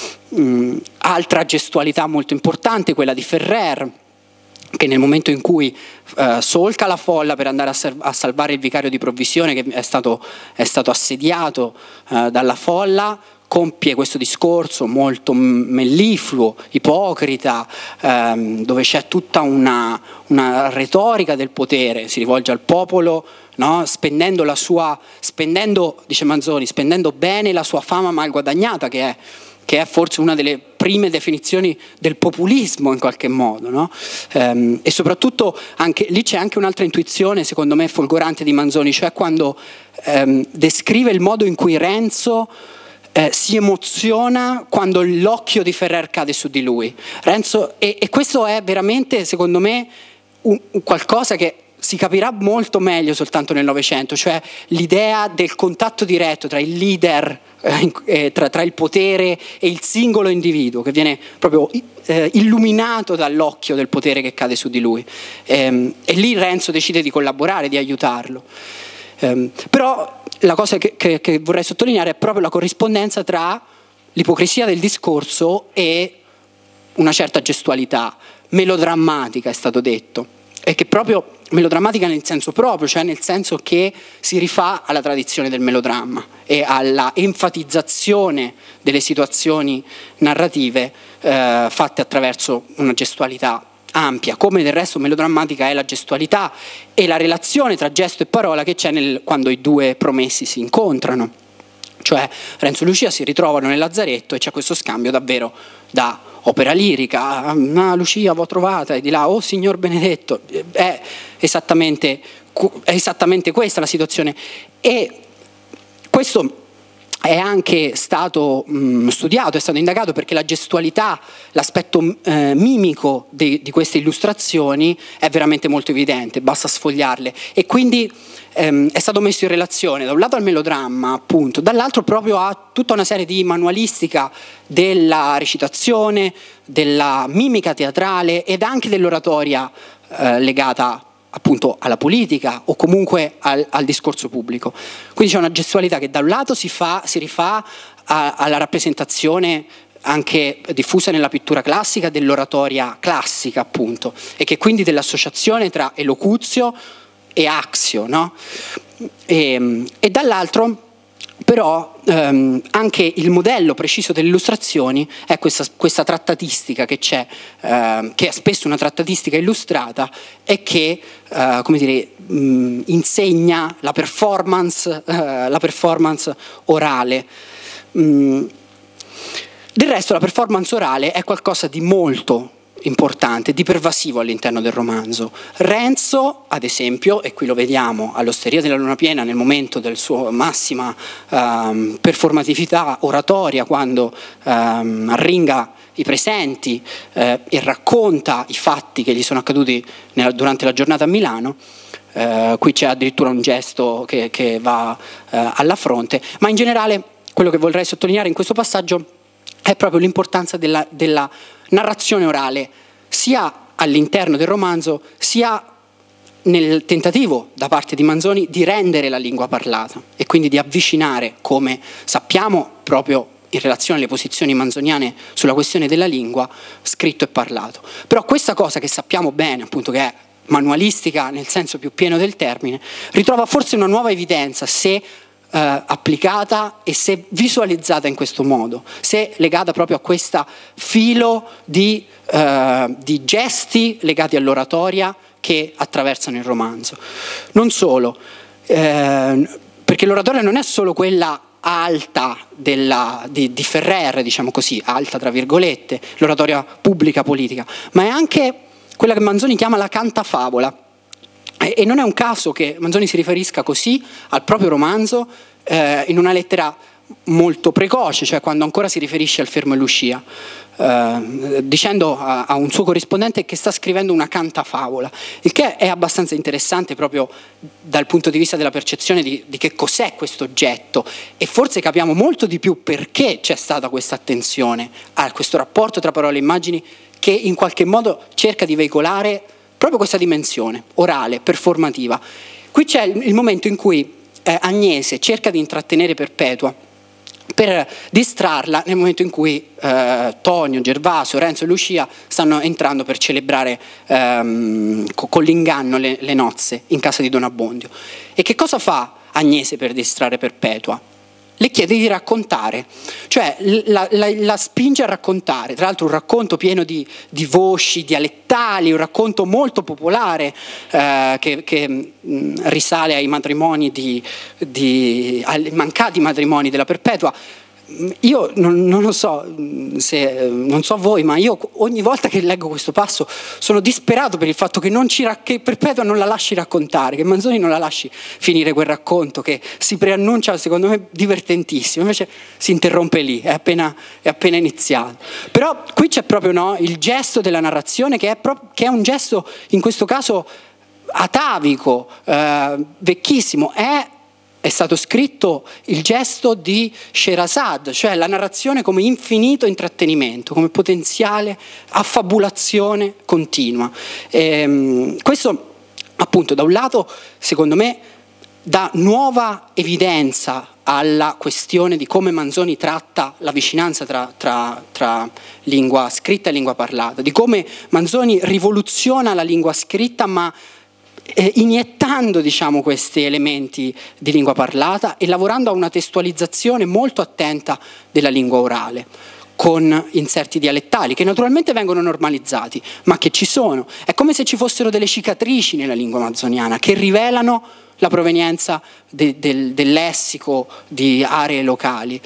Mm, altra gestualità molto importante, quella di Ferrer, che nel momento in cui eh, solca la folla per andare a, sal- a salvare il vicario di provvisione che è stato, è stato assediato eh, dalla folla, compie questo discorso molto mellifluo, ipocrita, ehm, dove c'è tutta una, una retorica del potere, si rivolge al popolo, no? spendendo la sua, spendendo, dice Manzoni, spendendo bene la sua fama mal guadagnata, che è che è forse una delle prime definizioni del populismo in qualche modo, no? Ehm, e soprattutto anche, lì c'è anche un'altra intuizione secondo me folgorante di Manzoni, cioè quando ehm, descrive il modo in cui Renzo eh, si emoziona quando l'occhio di Ferrer cade su di lui. Renzo, e, e questo è veramente secondo me un, un qualcosa che si capirà molto meglio soltanto nel Novecento, cioè l'idea del contatto diretto tra il leader, eh, tra, tra il potere e il singolo individuo, che viene proprio eh, illuminato dall'occhio del potere che cade su di lui. Ehm, e lì Renzo decide di collaborare, di aiutarlo. Ehm, però la cosa che, che, che vorrei sottolineare è proprio la corrispondenza tra l'ipocrisia del discorso e una certa gestualità melodrammatica, è stato detto, e che proprio melodrammatica nel senso proprio, cioè nel senso che si rifà alla tradizione del melodramma e alla enfatizzazione delle situazioni narrative eh, fatte attraverso una gestualità ampia, come del resto melodrammatica è la gestualità e la relazione tra gesto e parola che c'è nel, quando i due promessi si incontrano. Cioè Renzo e Lucia si ritrovano nel lazzaretto e c'è questo scambio davvero da opera lirica, ah, Lucia l'ho trovata, e di là, oh signor benedetto, è esattamente è esattamente questa la situazione, e questo è anche stato mh, studiato, è stato indagato, perché la gestualità, l'aspetto eh, mimico di, di queste illustrazioni è veramente molto evidente, basta sfogliarle, e quindi ehm, è stato messo in relazione da un lato al melodramma, appunto, dall'altro proprio a tutta una serie di manualistica della recitazione, della mimica teatrale ed anche dell'oratoria eh, legata appunto alla politica o comunque al, al discorso pubblico. Quindi c'è una gestualità che da un lato si, fa, si rifà a, alla rappresentazione anche diffusa nella pittura classica dell'oratoria classica, appunto, e che quindi dell'associazione tra elocuzio e axio, no? E, e dall'altro però ehm, anche il modello preciso delle illustrazioni è questa, questa trattatistica che c'è, eh, che è spesso una trattatistica illustrata e che eh, come dire, mh, insegna la performance, eh, la performance orale. Mh, del resto la performance orale è qualcosa di molto importante, di pervasivo all'interno del romanzo. Renzo, ad esempio, e qui lo vediamo all'Osteria della Luna Piena nel momento del suo massima um, performatività oratoria, quando um, arringa i presenti eh, e racconta i fatti che gli sono accaduti nella, durante la giornata a Milano. Uh, qui c'è addirittura un gesto che, che va uh, alla fronte, ma in generale quello che vorrei sottolineare in questo passaggio è proprio l'importanza della, della narrazione orale, sia all'interno del romanzo, sia nel tentativo da parte di Manzoni di rendere la lingua parlata e quindi di avvicinare, come sappiamo proprio in relazione alle posizioni manzoniane sulla questione della lingua, scritto e parlato. Però questa cosa che sappiamo bene, appunto, che è manualistica nel senso più pieno del termine, ritrova forse una nuova evidenza se Eh, applicata e se visualizzata in questo modo, se legata proprio a questo filo di, eh, di gesti legati all'oratoria che attraversano il romanzo. Non solo, eh, perché l'oratoria non è solo quella alta della, di, di Ferrer, diciamo così, alta tra virgolette, l'oratoria pubblica politica, ma è anche quella che Manzoni chiama la cantafavola. E non è un caso che Manzoni si riferisca così al proprio romanzo eh, in una lettera molto precoce, cioè quando ancora si riferisce al Fermo e Lucia, eh, dicendo a, a un suo corrispondente che sta scrivendo una cantafavola, il che è abbastanza interessante proprio dal punto di vista della percezione di, di che cos'è questo oggetto, e forse capiamo molto di più perché c'è stata questa attenzione a questo rapporto tra parole e immagini che in qualche modo cerca di veicolare proprio questa dimensione orale, performativa. Qui c'è il momento in cui eh, Agnese cerca di intrattenere Perpetua per distrarla nel momento in cui eh, Tonio, Gervasio, Renzo e Lucia stanno entrando per celebrare ehm, co- con l'inganno le, le nozze in casa di Don Abbondio. E che cosa fa Agnese per distrarre Perpetua? Le chiede di raccontare, cioè la, la, la spinge a raccontare, tra l'altro un racconto pieno di, di voci dialettali, un racconto molto popolare eh, che, che mh, risale ai matrimoni, di, di, ai mancati matrimoni della Perpetua. Io non, non lo so, se, non so voi, ma io ogni volta che leggo questo passo sono disperato per il fatto che, non ci, che Perpetua non la lasci raccontare, che Manzoni non la lasci finire quel racconto che si preannuncia secondo me divertentissimo, invece si interrompe lì, è appena, è appena iniziato. Però qui c'è proprio, no, il gesto della narrazione che è, pro, che è un gesto in questo caso atavico, eh, vecchissimo, è È stato scritto il gesto di Sherazade, cioè la narrazione come infinito intrattenimento, come potenziale affabulazione continua. E, questo appunto da un lato, secondo me, dà nuova evidenza alla questione di come Manzoni tratta la vicinanza tra, tra, tra lingua scritta e lingua parlata, di come Manzoni rivoluziona la lingua scritta, ma Eh, iniettando, diciamo, questi elementi di lingua parlata e lavorando a una testualizzazione molto attenta della lingua orale, con inserti dialettali che naturalmente vengono normalizzati, ma che ci sono. È come se ci fossero delle cicatrici nella lingua manzoniana che rivelano la provenienza de, del, del lessico di aree locali,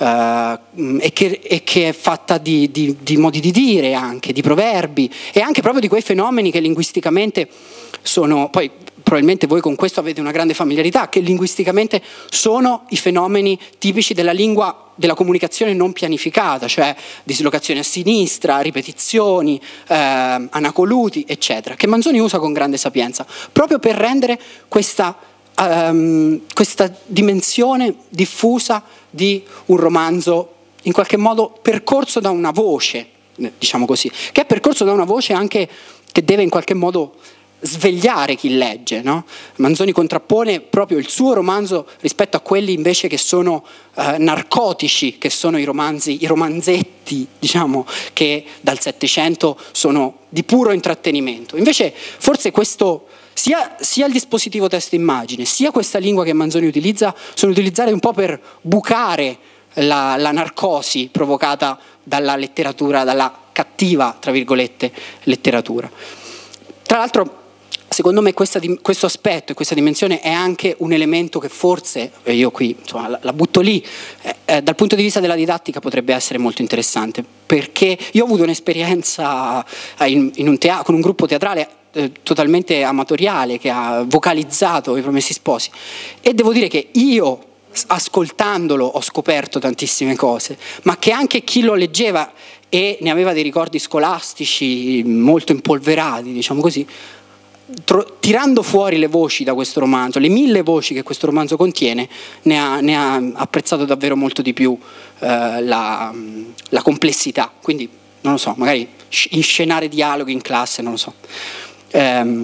uh, e, che, e che è fatta di, di, di modi di dire, anche di proverbi, e anche proprio di quei fenomeni che linguisticamente sono, poi probabilmente voi con questo avete una grande familiarità, che linguisticamente sono i fenomeni tipici della lingua della comunicazione non pianificata, cioè dislocazioni a sinistra, ripetizioni, eh, anacoluti, eccetera, che Manzoni usa con grande sapienza, proprio per rendere questa, um, questa dimensione diffusa di un romanzo in qualche modo percorso da una voce, diciamo così, che è percorso da una voce anche che deve in qualche modo svegliare chi legge, no? Manzoni contrappone proprio il suo romanzo rispetto a quelli invece che sono eh, narcotici, che sono i romanzi, i romanzetti, diciamo, che dal Settecento sono di puro intrattenimento. Invece forse questo, sia, sia il dispositivo testo-immagine, sia questa lingua che Manzoni utilizza, sono utilizzate un po' per bucare la, la narcosi provocata dalla letteratura, dalla cattiva, tra virgolette, letteratura. Tra l'altro, secondo me questa, questo aspetto e questa dimensione è anche un elemento che forse, e io qui insomma, la, la butto lì, eh, eh, dal punto di vista della didattica potrebbe essere molto interessante, perché io ho avuto un'esperienza in, in un teatro, con un gruppo teatrale eh, totalmente amatoriale che ha vocalizzato I Promessi Sposi, e devo dire che io, ascoltandolo, ho scoperto tantissime cose, ma che anche chi lo leggeva e ne aveva dei ricordi scolastici molto impolverati, diciamo così, tirando fuori le voci da questo romanzo, le mille voci che questo romanzo contiene, ne ha, ne ha apprezzato davvero molto di più eh, la, la complessità. Quindi, non lo so, magari inscenare dialoghi in classe, non lo so. Ehm,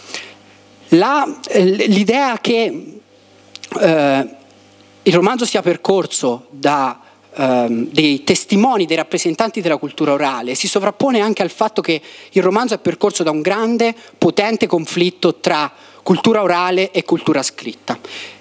la, l'idea che eh, il romanzo sia percorso da dei testimoni, dei rappresentanti della cultura orale, si sovrappone anche al fatto che il romanzo è percorso da un grande, potente conflitto tra cultura orale e cultura scritta.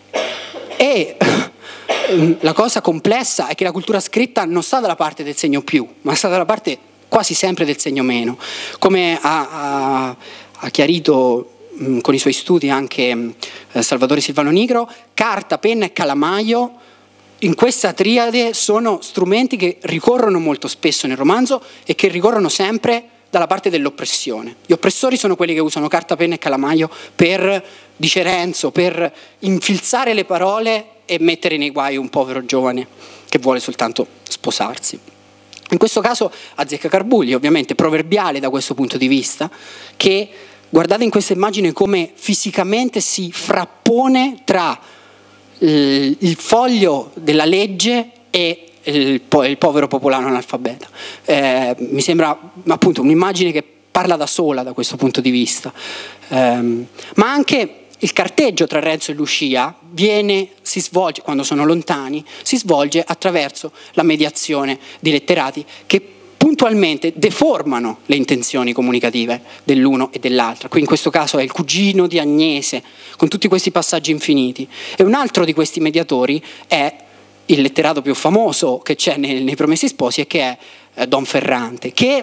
E la cosa complessa è che la cultura scritta non sta dalla parte del segno più, ma sta dalla parte quasi sempre del segno meno. Come ha, ha, ha chiarito mh, con i suoi studi anche mh, Salvatore Silvano Nigro, carta, penna e calamaio in questa triade sono strumenti che ricorrono molto spesso nel romanzo e che ricorrono sempre dalla parte dell'oppressione. Gli oppressori sono quelli che usano carta, penna e calamaio per, dice Renzo, per infilzare le parole e mettere nei guai un povero giovane che vuole soltanto sposarsi. In questo caso Azzeccagarbugli, ovviamente proverbiale da questo punto di vista, che guardate in questa immagine come fisicamente si frappone tra il foglio della legge e il, il povero popolano analfabeta. Eh, mi sembra appunto un'immagine che parla da sola da questo punto di vista. Eh, ma anche il carteggio tra Renzo e Lucia viene, si svolge, quando sono lontani, si svolge attraverso la mediazione di letterati che puntualmente deformano le intenzioni comunicative dell'uno e dell'altra. Qui in questo caso è il cugino di Agnese, con tutti questi passaggi infiniti. E un altro di questi mediatori è il letterato più famoso che c'è nei, nei Promessi Sposi, e che è eh, Don Ferrante, che,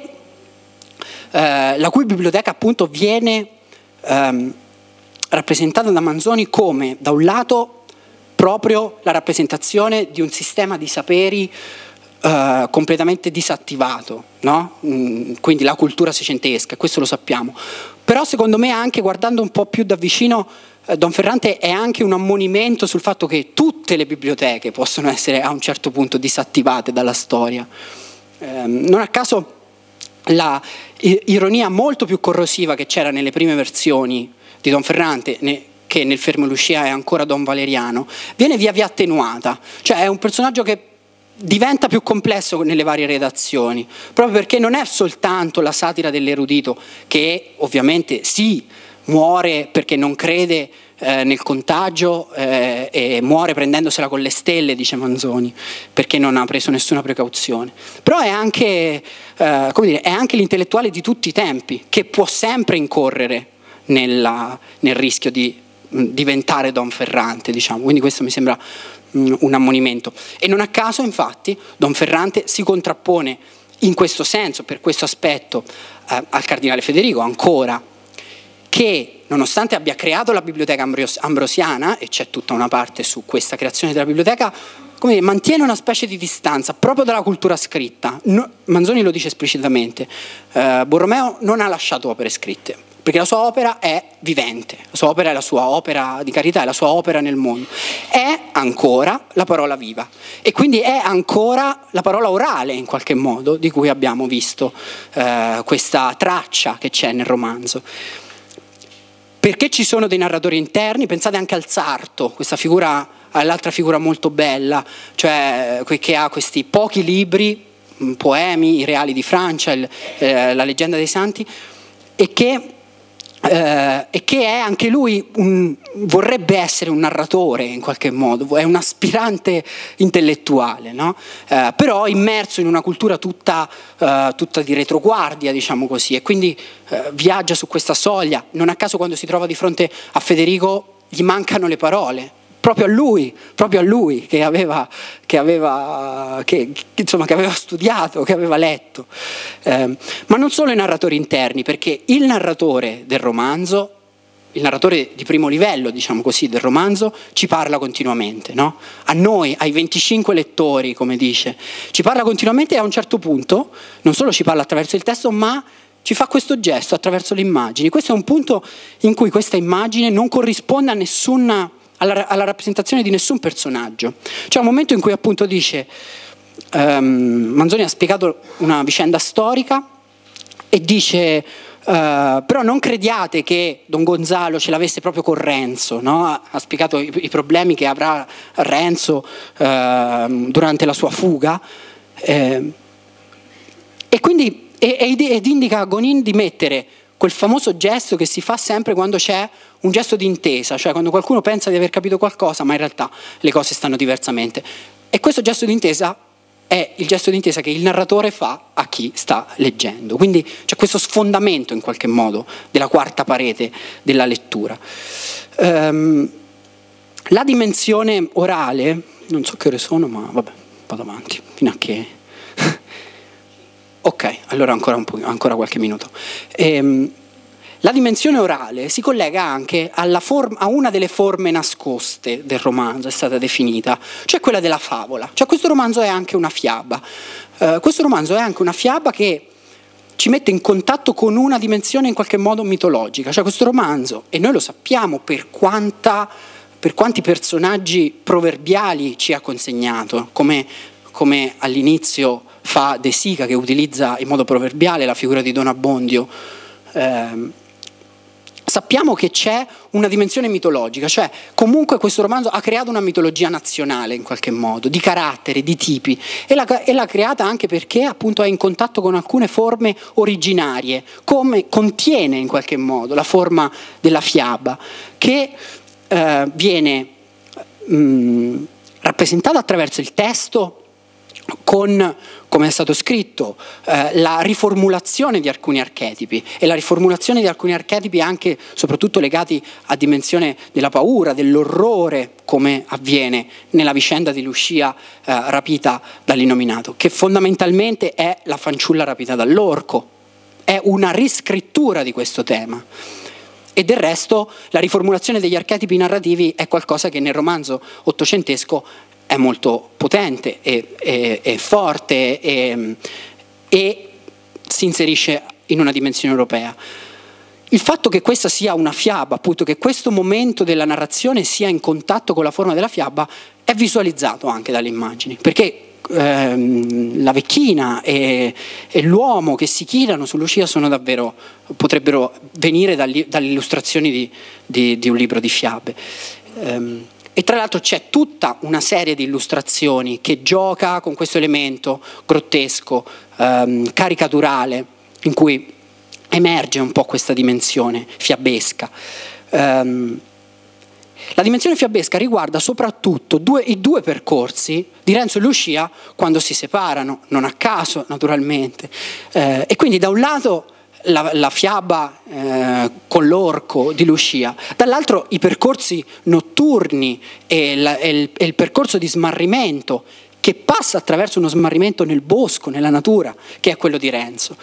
eh, la cui biblioteca appunto viene ehm, rappresentata da Manzoni come, da un lato, proprio la rappresentazione di un sistema di saperi Uh, completamente disattivato, no? Mm, quindi la cultura seicentesca, questo lo sappiamo. Però secondo me anche guardando un po' più da vicino eh, Don Ferrante è anche un ammonimento sul fatto che tutte le biblioteche possono essere a un certo punto disattivate dalla storia. Eh, non a caso la ironia molto più corrosiva che c'era nelle prime versioni di Don Ferrante, ne, che nel Fermo Lucia è ancora Don Valeriano, viene via via attenuata. Cioè è un personaggio che diventa più complesso nelle varie redazioni, proprio perché non è soltanto la satira dell'erudito, che ovviamente sì, muore perché non crede eh, nel contagio eh, e muore prendendosela con le stelle, dice Manzoni, perché non ha preso nessuna precauzione. Però è anche, eh, come dire, è anche l'intellettuale di tutti i tempi, che può sempre incorrere nella, nel rischio di mh, diventare Don Ferrante, diciamo. Quindi questo mi sembra un ammonimento. E non a caso infatti Don Ferrante si contrappone in questo senso, per questo aspetto, eh, al cardinale Federico ancora, che nonostante abbia creato la biblioteca ambros- ambrosiana, e c'è tutta una parte su questa creazione della biblioteca, come dire, mantiene una specie di distanza proprio dalla cultura scritta. No, Manzoni lo dice esplicitamente, eh, Borromeo non ha lasciato opere scritte, perché la sua opera è vivente, la sua opera è la sua opera di carità, è la sua opera nel mondo, è ancora la parola viva e quindi è ancora la parola orale in qualche modo di cui abbiamo visto eh, questa traccia che c'è nel romanzo. Perché ci sono dei narratori interni, pensate anche al sarto, questa figura, l'altra figura molto bella, cioè che ha questi pochi libri, poemi, i reali di Francia, il, eh, la leggenda dei santi, e che Uh, e che è anche lui un, vorrebbe essere un narratore in qualche modo, è un aspirante intellettuale, no? Uh, però immerso in una cultura tutta, uh, tutta di retroguardia, diciamo così, e quindi uh, viaggia su questa soglia. Non a caso quando si trova di fronte a Federico gli mancano le parole, proprio a lui, proprio a lui che aveva, che aveva, che, insomma, che aveva studiato, che aveva letto. Eh, ma non solo i narratori interni, perché il narratore del romanzo, il narratore di primo livello, diciamo così, del romanzo, ci parla continuamente, no? A noi, ai venticinque lettori, come dice, ci parla continuamente e a un certo punto non solo ci parla attraverso il testo, ma ci fa questo gesto attraverso le immagini. Questo è un punto in cui questa immagine non corrisponde a nessuna Alla, alla rappresentazione di nessun personaggio. C'è un momento in cui appunto dice um, Manzoni ha spiegato una vicenda storica e dice uh, però non crediate che Don Gonzalo ce l'avesse proprio con Renzo, no? ha, ha spiegato i, i problemi che avrà Renzo uh, durante la sua fuga eh, e quindi e, ed indica a Gonin di mettere quel famoso gesto che si fa sempre quando c'è un gesto di intesa, cioè quando qualcuno pensa di aver capito qualcosa ma in realtà le cose stanno diversamente. E questo gesto di intesa è il gesto di intesa che il narratore fa a chi sta leggendo. Quindi c'è questo sfondamento in qualche modo della quarta parete della lettura. Um, la dimensione orale, non so che ore sono, ma vabbè, vado avanti fino a che... Ok, allora ancora, un po', ancora qualche minuto. Ehm, la dimensione orale si collega anche alla form- a una delle forme nascoste del romanzo, è stata definita, cioè quella della favola. Cioè questo romanzo è anche una fiaba. Eh, questo romanzo è anche una fiaba che ci mette in contatto con una dimensione in qualche modo mitologica. Cioè questo romanzo, e noi lo sappiamo per quanta, per quanti personaggi proverbiali ci ha consegnato, come, come all'inizio fa De Sica, che utilizza in modo proverbiale la figura di Don Abbondio. Eh, sappiamo che c'è una dimensione mitologica, cioè comunque questo romanzo ha creato una mitologia nazionale in qualche modo, di carattere, di tipi, e l'ha, e l'ha creata anche perché appunto è in contatto con alcune forme originarie, come contiene in qualche modo la forma della fiaba, che eh, viene mh, rappresentata attraverso il testo, con, come è stato scritto, eh, la riformulazione di alcuni archetipi, e la riformulazione di alcuni archetipi anche soprattutto legati a dimensione della paura, dell'orrore, come avviene nella vicenda di Lucia eh, rapita dall'innominato, che fondamentalmente è la fanciulla rapita dall'orco, è una riscrittura di questo tema. E del resto la riformulazione degli archetipi narrativi è qualcosa che nel romanzo ottocentesco è molto potente e, e, e forte e, e si inserisce in una dimensione europea. Il fatto che questa sia una fiaba, appunto, che questo momento della narrazione sia in contatto con la forma della fiaba, è visualizzato anche dalle immagini, perché ehm, la vecchina e, e l'uomo che si chinano su Lucia sono davvero, potrebbero venire dalle, dalle illustrazioni di, di, di un libro di fiabe. Ehm, E tra l'altro c'è tutta una serie di illustrazioni che gioca con questo elemento grottesco, ehm, caricaturale, in cui emerge un po' questa dimensione fiabesca. Um, la dimensione fiabesca riguarda soprattutto due, i due percorsi di Renzo e Lucia quando si separano, non a caso naturalmente. Eh, e quindi da un lato La, la fiaba eh, con l'orco di Lucia, dall'altro i percorsi notturni e, la, e, il, e il percorso di smarrimento che passa attraverso uno smarrimento nel bosco, nella natura, che è quello di Renzo,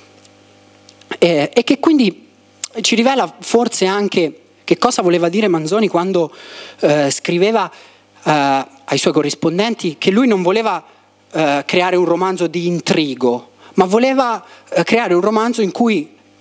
eh, e che quindi ci rivela forse anche che cosa voleva dire Manzoni quando eh, scriveva eh, ai suoi corrispondenti che lui non voleva eh, creare un romanzo di intrigo, ma voleva eh, creare un romanzo in cui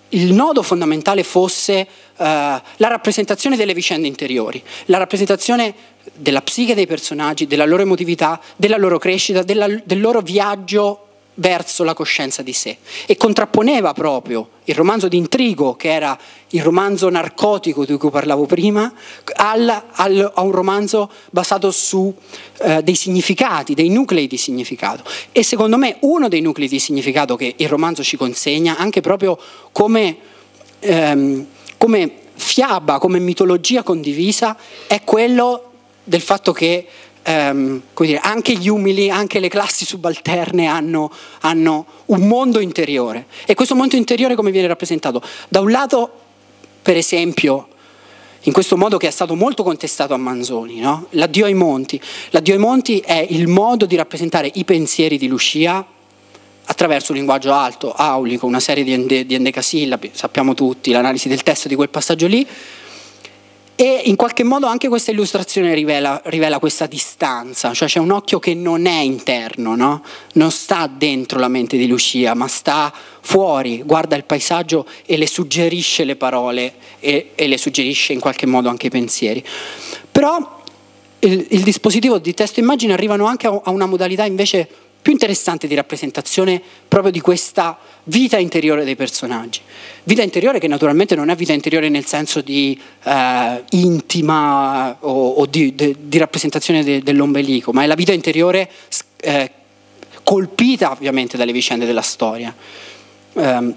il nodo fondamentale fosse uh, la rappresentazione delle vicende interiori, la rappresentazione della psiche dei personaggi, della loro emotività, della loro crescita, della, del loro viaggio verso la coscienza di sé, e contrapponeva proprio il romanzo di intrigo, che era il romanzo narcotico di cui parlavo prima, al, al, a un romanzo basato su eh, dei significati, dei nuclei di significato. E secondo me uno dei nuclei di significato che il romanzo ci consegna, anche proprio come, ehm, come fiaba, come mitologia condivisa, è quello del fatto che Um, come dire, anche gli umili, anche le classi subalterne hanno, hanno un mondo interiore. E questo mondo interiore come viene rappresentato? Da un lato, per esempio, in questo modo che è stato molto contestato a Manzoni, no? L'addio ai monti. L'addio ai monti è il modo di rappresentare i pensieri di Lucia attraverso un linguaggio alto, aulico, una serie di, ende, di endecasillabi, sappiamo tutti l'analisi del testo di quel passaggio lì. E in qualche modo anche questa illustrazione rivela, rivela questa distanza, cioè c'è un occhio che non è interno, no? Non sta dentro la mente di Lucia, ma sta fuori, guarda il paesaggio e le suggerisce le parole e, e le suggerisce in qualche modo anche i pensieri. Però il, il dispositivo di testo e immagine arrivano anche a, a una modalità invece più interessante di rappresentazione proprio di questa vita interiore dei personaggi. Vita interiore che naturalmente non è vita interiore nel senso di eh, intima o, o di, de, di rappresentazione de, dell'ombelico, ma è la vita interiore eh, colpita ovviamente dalle vicende della storia. Um,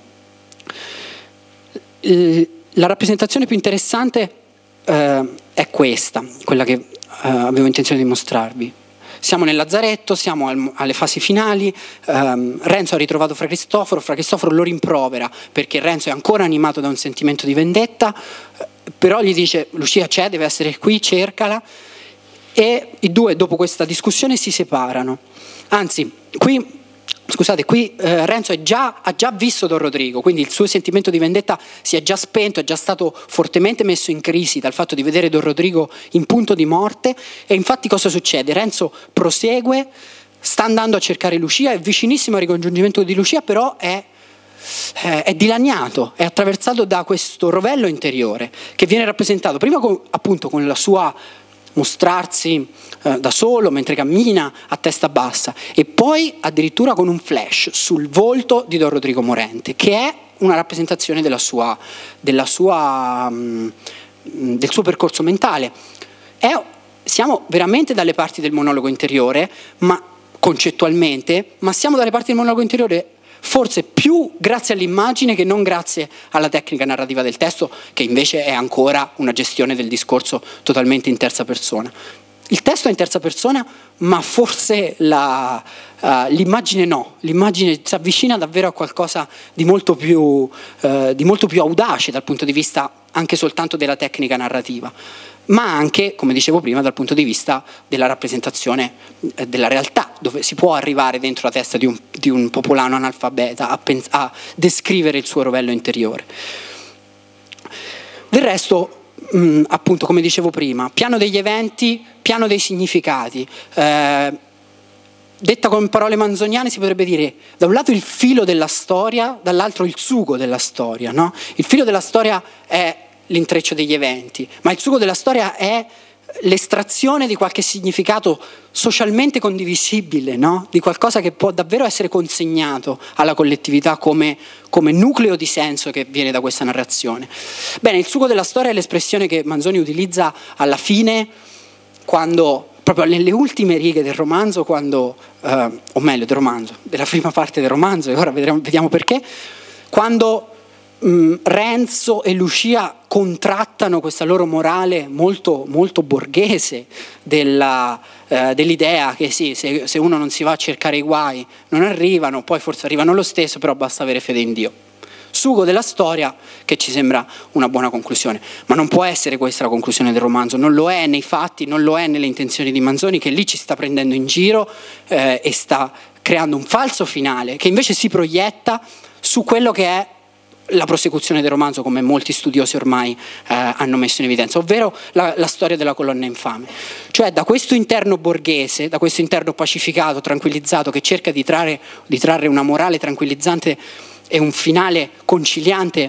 la rappresentazione più interessante eh, è questa, quella che eh, avevo intenzione di mostrarvi. Siamo nel lazzaretto, siamo al, alle fasi finali, um, Renzo ha ritrovato Fra Cristoforo, Fra Cristoforo lo rimprovera perché Renzo è ancora animato da un sentimento di vendetta, però gli dice Lucia c'è, deve essere qui, cercala, e i due dopo questa discussione si separano. Anzi, qui... Scusate, qui eh, Renzo è già, ha già visto Don Rodrigo, quindi il suo sentimento di vendetta si è già spento, è già stato fortemente messo in crisi dal fatto di vedere Don Rodrigo in punto di morte. E infatti cosa succede? Renzo prosegue, sta andando a cercare Lucia, è vicinissimo al ricongiungimento di Lucia, però è, è, è dilaniato, è attraversato da questo rovello interiore che viene rappresentato prima con, appunto con la sua mostrarsi eh, da solo mentre cammina a testa bassa, e poi addirittura con un flash sul volto di Don Rodrigo Morente, che è una rappresentazione della sua, della sua, mh, del suo percorso mentale. È, siamo veramente dalle parti del monologo interiore, ma concettualmente, ma siamo dalle parti del monologo interiore forse più grazie all'immagine che non grazie alla tecnica narrativa del testo, che invece è ancora una gestione del discorso totalmente in terza persona. Il testo è in terza persona, ma forse la, uh, l'immagine no, l'immagine si avvicina davvero a qualcosa di molto più, uh, di molto più audace dal punto di vista anche soltanto della tecnica narrativa, ma anche, come dicevo prima, dal punto di vista della rappresentazione eh, della realtà, dove si può arrivare dentro la testa di un, di un popolano analfabeta a, pens- a descrivere il suo rovello interiore. Del resto, mh, appunto, come dicevo prima, piano degli eventi, piano dei significati. Eh, detta con parole manzoniane si potrebbe dire da un lato il filo della storia, dall'altro il sugo della storia, no? Il filo della storia è l'intreccio degli eventi, ma il sugo della storia è l'estrazione di qualche significato socialmente condivisibile, no? Di qualcosa che può davvero essere consegnato alla collettività come, come nucleo di senso che viene da questa narrazione. Bene, il sugo della storia è l'espressione che Manzoni utilizza alla fine, quando proprio nelle ultime righe del romanzo, quando, eh, o meglio del romanzo, della prima parte del romanzo, e ora vedremo, vediamo perché, quando mh, Renzo e Lucia contrattano questa loro morale molto, molto borghese della, eh, dell'idea che sì, se, se uno non si va a cercare i guai non arrivano, poi forse arrivano lo stesso, però basta avere fede in Dio. Sugo della storia che ci sembra una buona conclusione, ma non può essere questa la conclusione del romanzo, non lo è nei fatti, non lo è nelle intenzioni di Manzoni, che lì ci sta prendendo in giro eh, e sta creando un falso finale che invece si proietta su quello che è la prosecuzione del romanzo, come molti studiosi ormai eh, hanno messo in evidenza, ovvero la, la storia della colonna infame. Cioè da questo interno borghese, da questo interno pacificato, tranquillizzato, che cerca di trarre, di trarre una morale tranquillizzante e un finale conciliante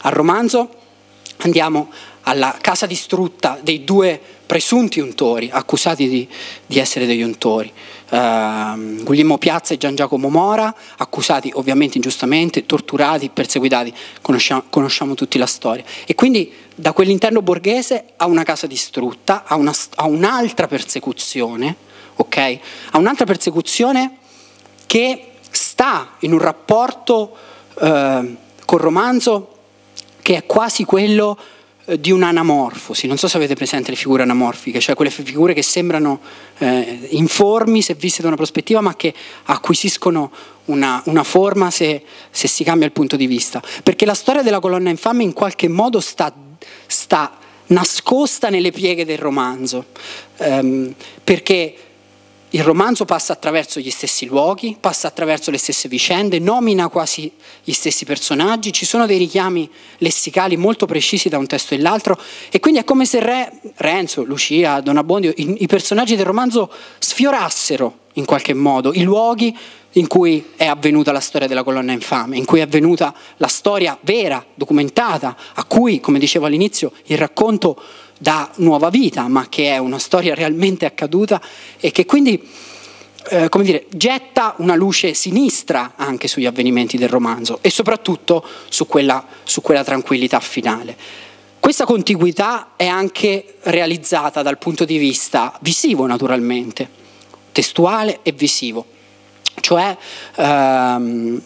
al romanzo andiamo alla casa distrutta dei due presunti untori, accusati di, di essere degli untori, uh, Guglielmo Piazza e Gian Giacomo Mora, accusati ovviamente ingiustamente, torturati, perseguitati, conosciamo, conosciamo tutti la storia. E quindi da quell'interno borghese a una casa distrutta, a, una, a un'altra persecuzione, ok? A un'altra persecuzione che sta in un rapporto uh, col romanzo che è quasi quello di un'anamorfosi. Non so se avete presente le figure anamorfiche, cioè quelle figure che sembrano eh, informi se viste da una prospettiva, ma che acquisiscono una, una forma se, se si cambia il punto di vista. Perché la storia della colonna infame in qualche modo sta, sta nascosta nelle pieghe del romanzo, ehm, perché il romanzo passa attraverso gli stessi luoghi, passa attraverso le stesse vicende, nomina quasi gli stessi personaggi, ci sono dei richiami lessicali molto precisi da un testo e l'altro, e quindi è come se Re, Renzo, Lucia, Don Abbondio, i, i personaggi del romanzo sfiorassero in qualche modo i luoghi in cui è avvenuta la storia della colonna infame, in cui è avvenuta la storia vera, documentata, a cui, come dicevo all'inizio, il racconto dà nuova vita, ma che è una storia realmente accaduta e che quindi eh, come dire, getta una luce sinistra anche sugli avvenimenti del romanzo e soprattutto su quella, su quella tranquillità finale. Questa contiguità è anche realizzata dal punto di vista visivo, naturalmente, testuale e visivo, cioè ehm,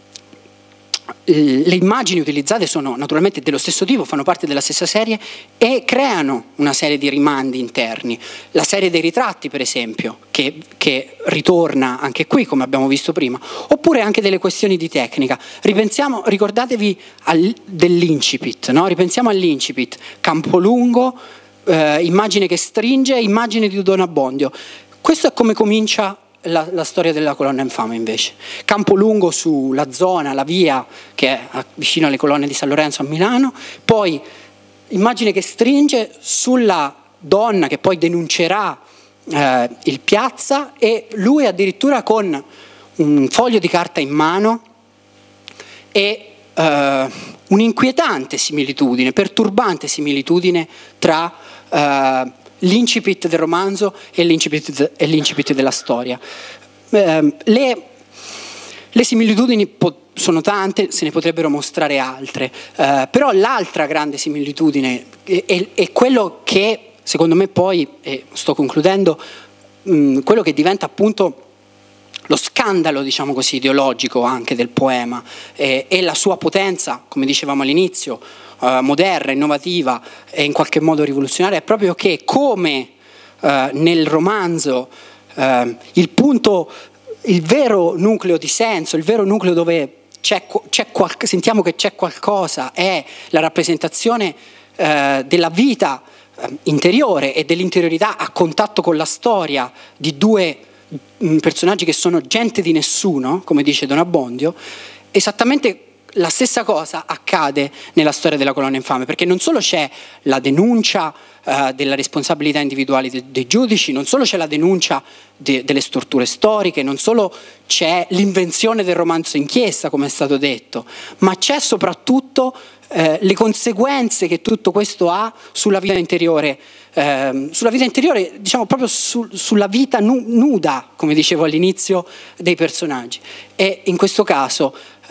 le immagini utilizzate sono naturalmente dello stesso tipo, fanno parte della stessa serie e creano una serie di rimandi interni. La serie dei ritratti, per esempio, che, che ritorna anche qui, come abbiamo visto prima, oppure anche delle questioni di tecnica. Ripensiamo, ricordatevi al, dell'incipit, no? Ripensiamo all'incipit, Campolungo, eh, immagine che stringe, immagine di Don Abbondio. Questo è come comincia La, la storia della colonna infame invece. Campolungo sulla zona, la via che è vicino alle colonne di San Lorenzo a Milano, poi immagine che stringe sulla donna che poi denuncerà eh, il Piazza e lui addirittura con un foglio di carta in mano e eh, un'inquietante similitudine, perturbante similitudine tra eh, l'incipit del romanzo e l'incipit, e l'incipit della storia. Eh, le, le similitudini po- sono tante, se ne potrebbero mostrare altre, eh, però l'altra grande similitudine è, è, è quello che, secondo me poi, e sto concludendo, mh, quello che diventa appunto lo scandalo, diciamo così, ideologico anche del poema eh, e la sua potenza, come dicevamo all'inizio, Uh, moderna, innovativa e in qualche modo rivoluzionaria, è proprio che come uh, nel romanzo uh, il punto, il vero nucleo di senso, il vero nucleo dove c'è, c'è qual- sentiamo che c'è qualcosa, è la rappresentazione uh, della vita uh, interiore e dell'interiorità a contatto con la storia di due um, personaggi che sono gente di nessuno, come dice Don Abbondio. Esattamente la stessa cosa accade nella storia della colonna infame, perché non solo c'è la denuncia uh, della responsabilità individuale de- dei giudici, non solo c'è la denuncia de- delle storture storiche, non solo c'è l'invenzione del romanzo inchiesta, come è stato detto, ma c'è soprattutto eh, le conseguenze che tutto questo ha sulla vita interiore, eh, sulla vita interiore, diciamo proprio su- sulla vita nu- nuda, come dicevo all'inizio, dei personaggi. E in questo caso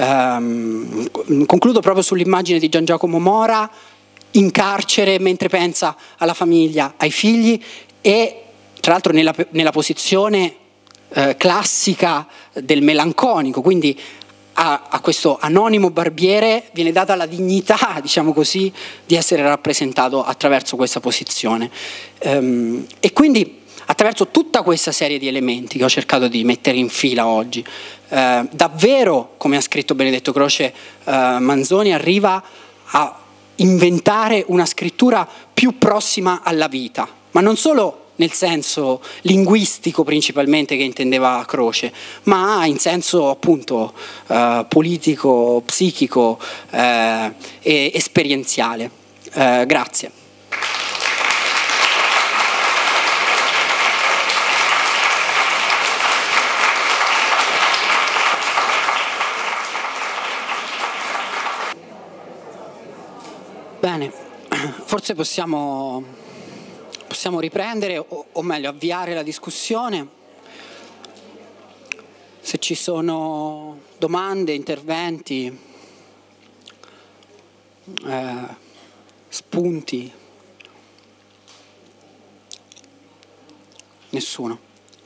Um, concludo proprio sull'immagine di Gian Giacomo Mora in carcere mentre pensa alla famiglia, ai figli e tra l'altro nella, nella posizione eh, classica del melanconico, quindi a, a questo anonimo barbiere viene data la dignità, diciamo così, di essere rappresentato attraverso questa posizione um, e quindi attraverso tutta questa serie di elementi che ho cercato di mettere in fila oggi, eh, davvero, come ha scritto Benedetto Croce, eh, Manzoni arriva a inventare una scrittura più prossima alla vita, ma non solo nel senso linguistico principalmente che intendeva Croce, ma in senso appunto eh, politico, psichico eh, e esperienziale. Eh, grazie. forse possiamo, possiamo riprendere, o, o meglio avviare la discussione. Se ci sono domande, interventi, eh, spunti. Nessuno.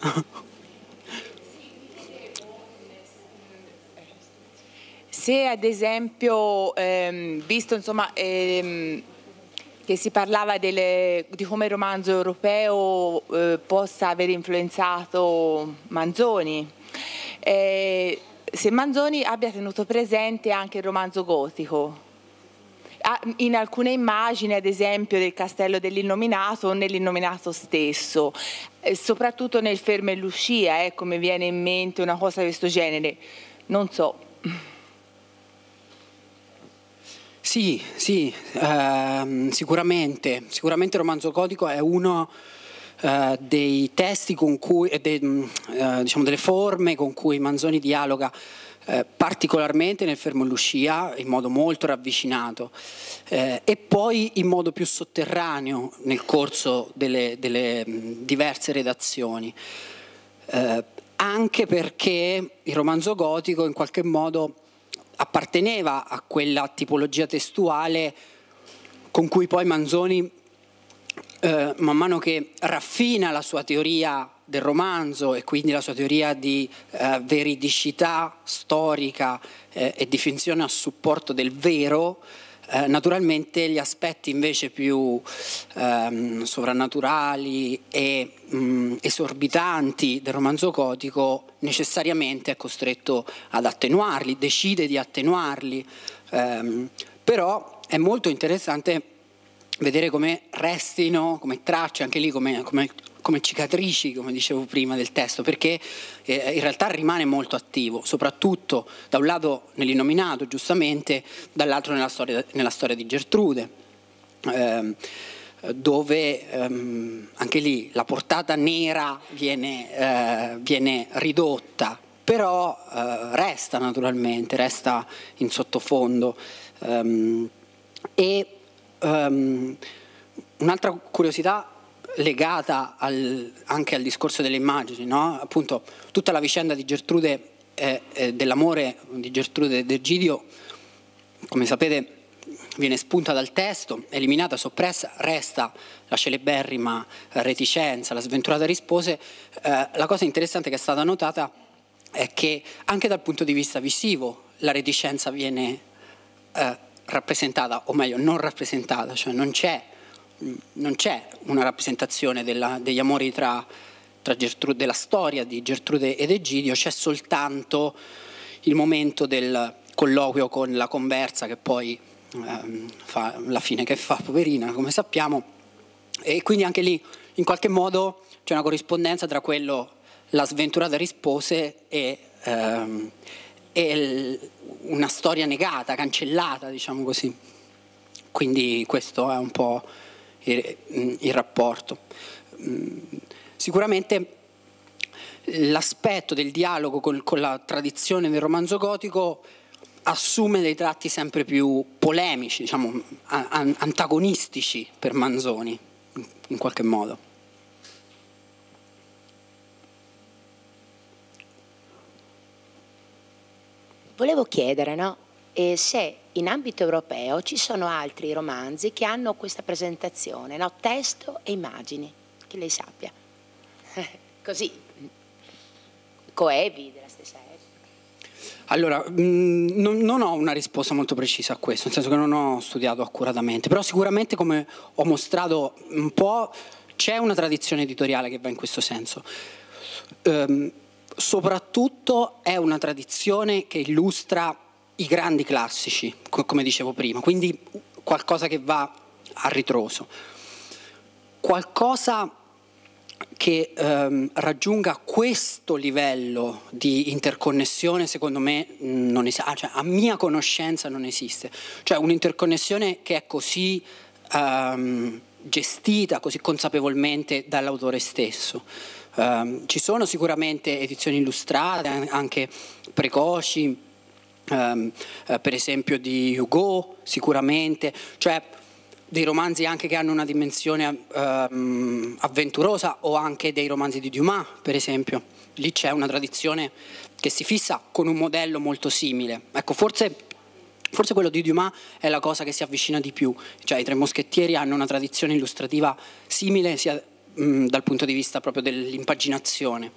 Se ad esempio, ehm, visto insomma, ehm, che si parlava delle, di come il romanzo europeo eh, possa aver influenzato Manzoni, eh, se Manzoni abbia tenuto presente anche il romanzo gotico, in alcune immagini ad esempio del castello dell'Innominato o nell'Innominato stesso, eh, soprattutto nel Fermo e Lucia, eh, come viene in mente una cosa di questo genere, non so.
Sì, sì, ehm, sicuramente, sicuramente il romanzo gotico è uno eh, dei testi con cui, eh, de, eh, diciamo delle forme con cui Manzoni dialoga eh, particolarmente nel Fermo e Lucia, in modo molto ravvicinato, eh, e poi in modo più sotterraneo nel corso delle, delle mh, diverse redazioni, eh, anche perché il romanzo gotico in qualche modo apparteneva a quella tipologia testuale con cui poi Manzoni, eh, man mano che raffina la sua teoria del romanzo e quindi la sua teoria di eh, veridicità storica eh, e di finzione a supporto del vero, eh, naturalmente gli aspetti invece più ehm, sovrannaturali e mh, esorbitanti del romanzo gotico necessariamente è costretto ad attenuarli, decide di attenuarli, ehm, però è molto interessante vedere come restino, come tracce, anche lì come, come, come cicatrici, come dicevo prima, del testo, perché eh, in realtà rimane molto attivo, soprattutto da un lato nell'Innominato, giustamente, dall'altro nella storia, nella storia di Gertrude, eh, dove ehm, anche lì la portata nera viene, eh, viene ridotta, però eh, resta naturalmente, resta in sottofondo. Ehm, e Um, un'altra curiosità legata al, anche al discorso delle immagini, no? Appunto tutta la vicenda di Gertrude, eh, eh, dell'amore di Gertrude e Egidio, come sapete viene spunta dal testo, eliminata, soppressa, resta la celeberrima reticenza, la sventurata rispose. Eh, la cosa interessante che è stata notata è che anche dal punto di vista visivo la reticenza viene eh, rappresentata, o meglio non rappresentata, cioè non c'è, non c'è una rappresentazione della, degli amori tra, tra Gertrude, della storia di Gertrude ed Egidio, c'è soltanto il momento del colloquio con la conversa che poi ehm, fa la fine che fa, poverina, come sappiamo, e quindi anche lì in qualche modo c'è una corrispondenza tra quello, la sventurata rispose e ehm, è una storia negata, cancellata, diciamo così. Quindi questo è un po' il, il rapporto. Sicuramente l'aspetto del dialogo con, con la tradizione del romanzo gotico assume dei tratti sempre più polemici, diciamo antagonistici per Manzoni, in qualche modo.
Volevo chiedere, no, eh, se in ambito europeo ci sono altri romanzi che hanno questa presentazione, no, testo e immagini, che lei sappia. Così, coevi della stessa epoca.
Allora, mh, non, non ho una risposta molto precisa a questo, nel senso che non ho studiato accuratamente, però sicuramente, come ho mostrato un po', c'è una tradizione editoriale che va in questo senso. Um, soprattutto è una tradizione che illustra i grandi classici, come dicevo prima, quindi qualcosa che va a ritroso, qualcosa che ehm, raggiunga questo livello di interconnessione, secondo me non esiste, cioè, a mia conoscenza non esiste, cioè un'interconnessione che è così ehm, gestita, così consapevolmente dall'autore stesso. Um, ci sono sicuramente edizioni illustrate, anche precoci, um, uh, per esempio di Hugo, sicuramente, cioè dei romanzi anche che hanno una dimensione ehm, avventurosa, o anche dei romanzi di Dumas, per esempio. Lì c'è una tradizione che si fissa con un modello molto simile. Ecco, forse, forse quello di Dumas è la cosa che si avvicina di più, cioè i Tre Moschettieri hanno una tradizione illustrativa simile sia mh, dal punto di vista proprio dell'impaginazione.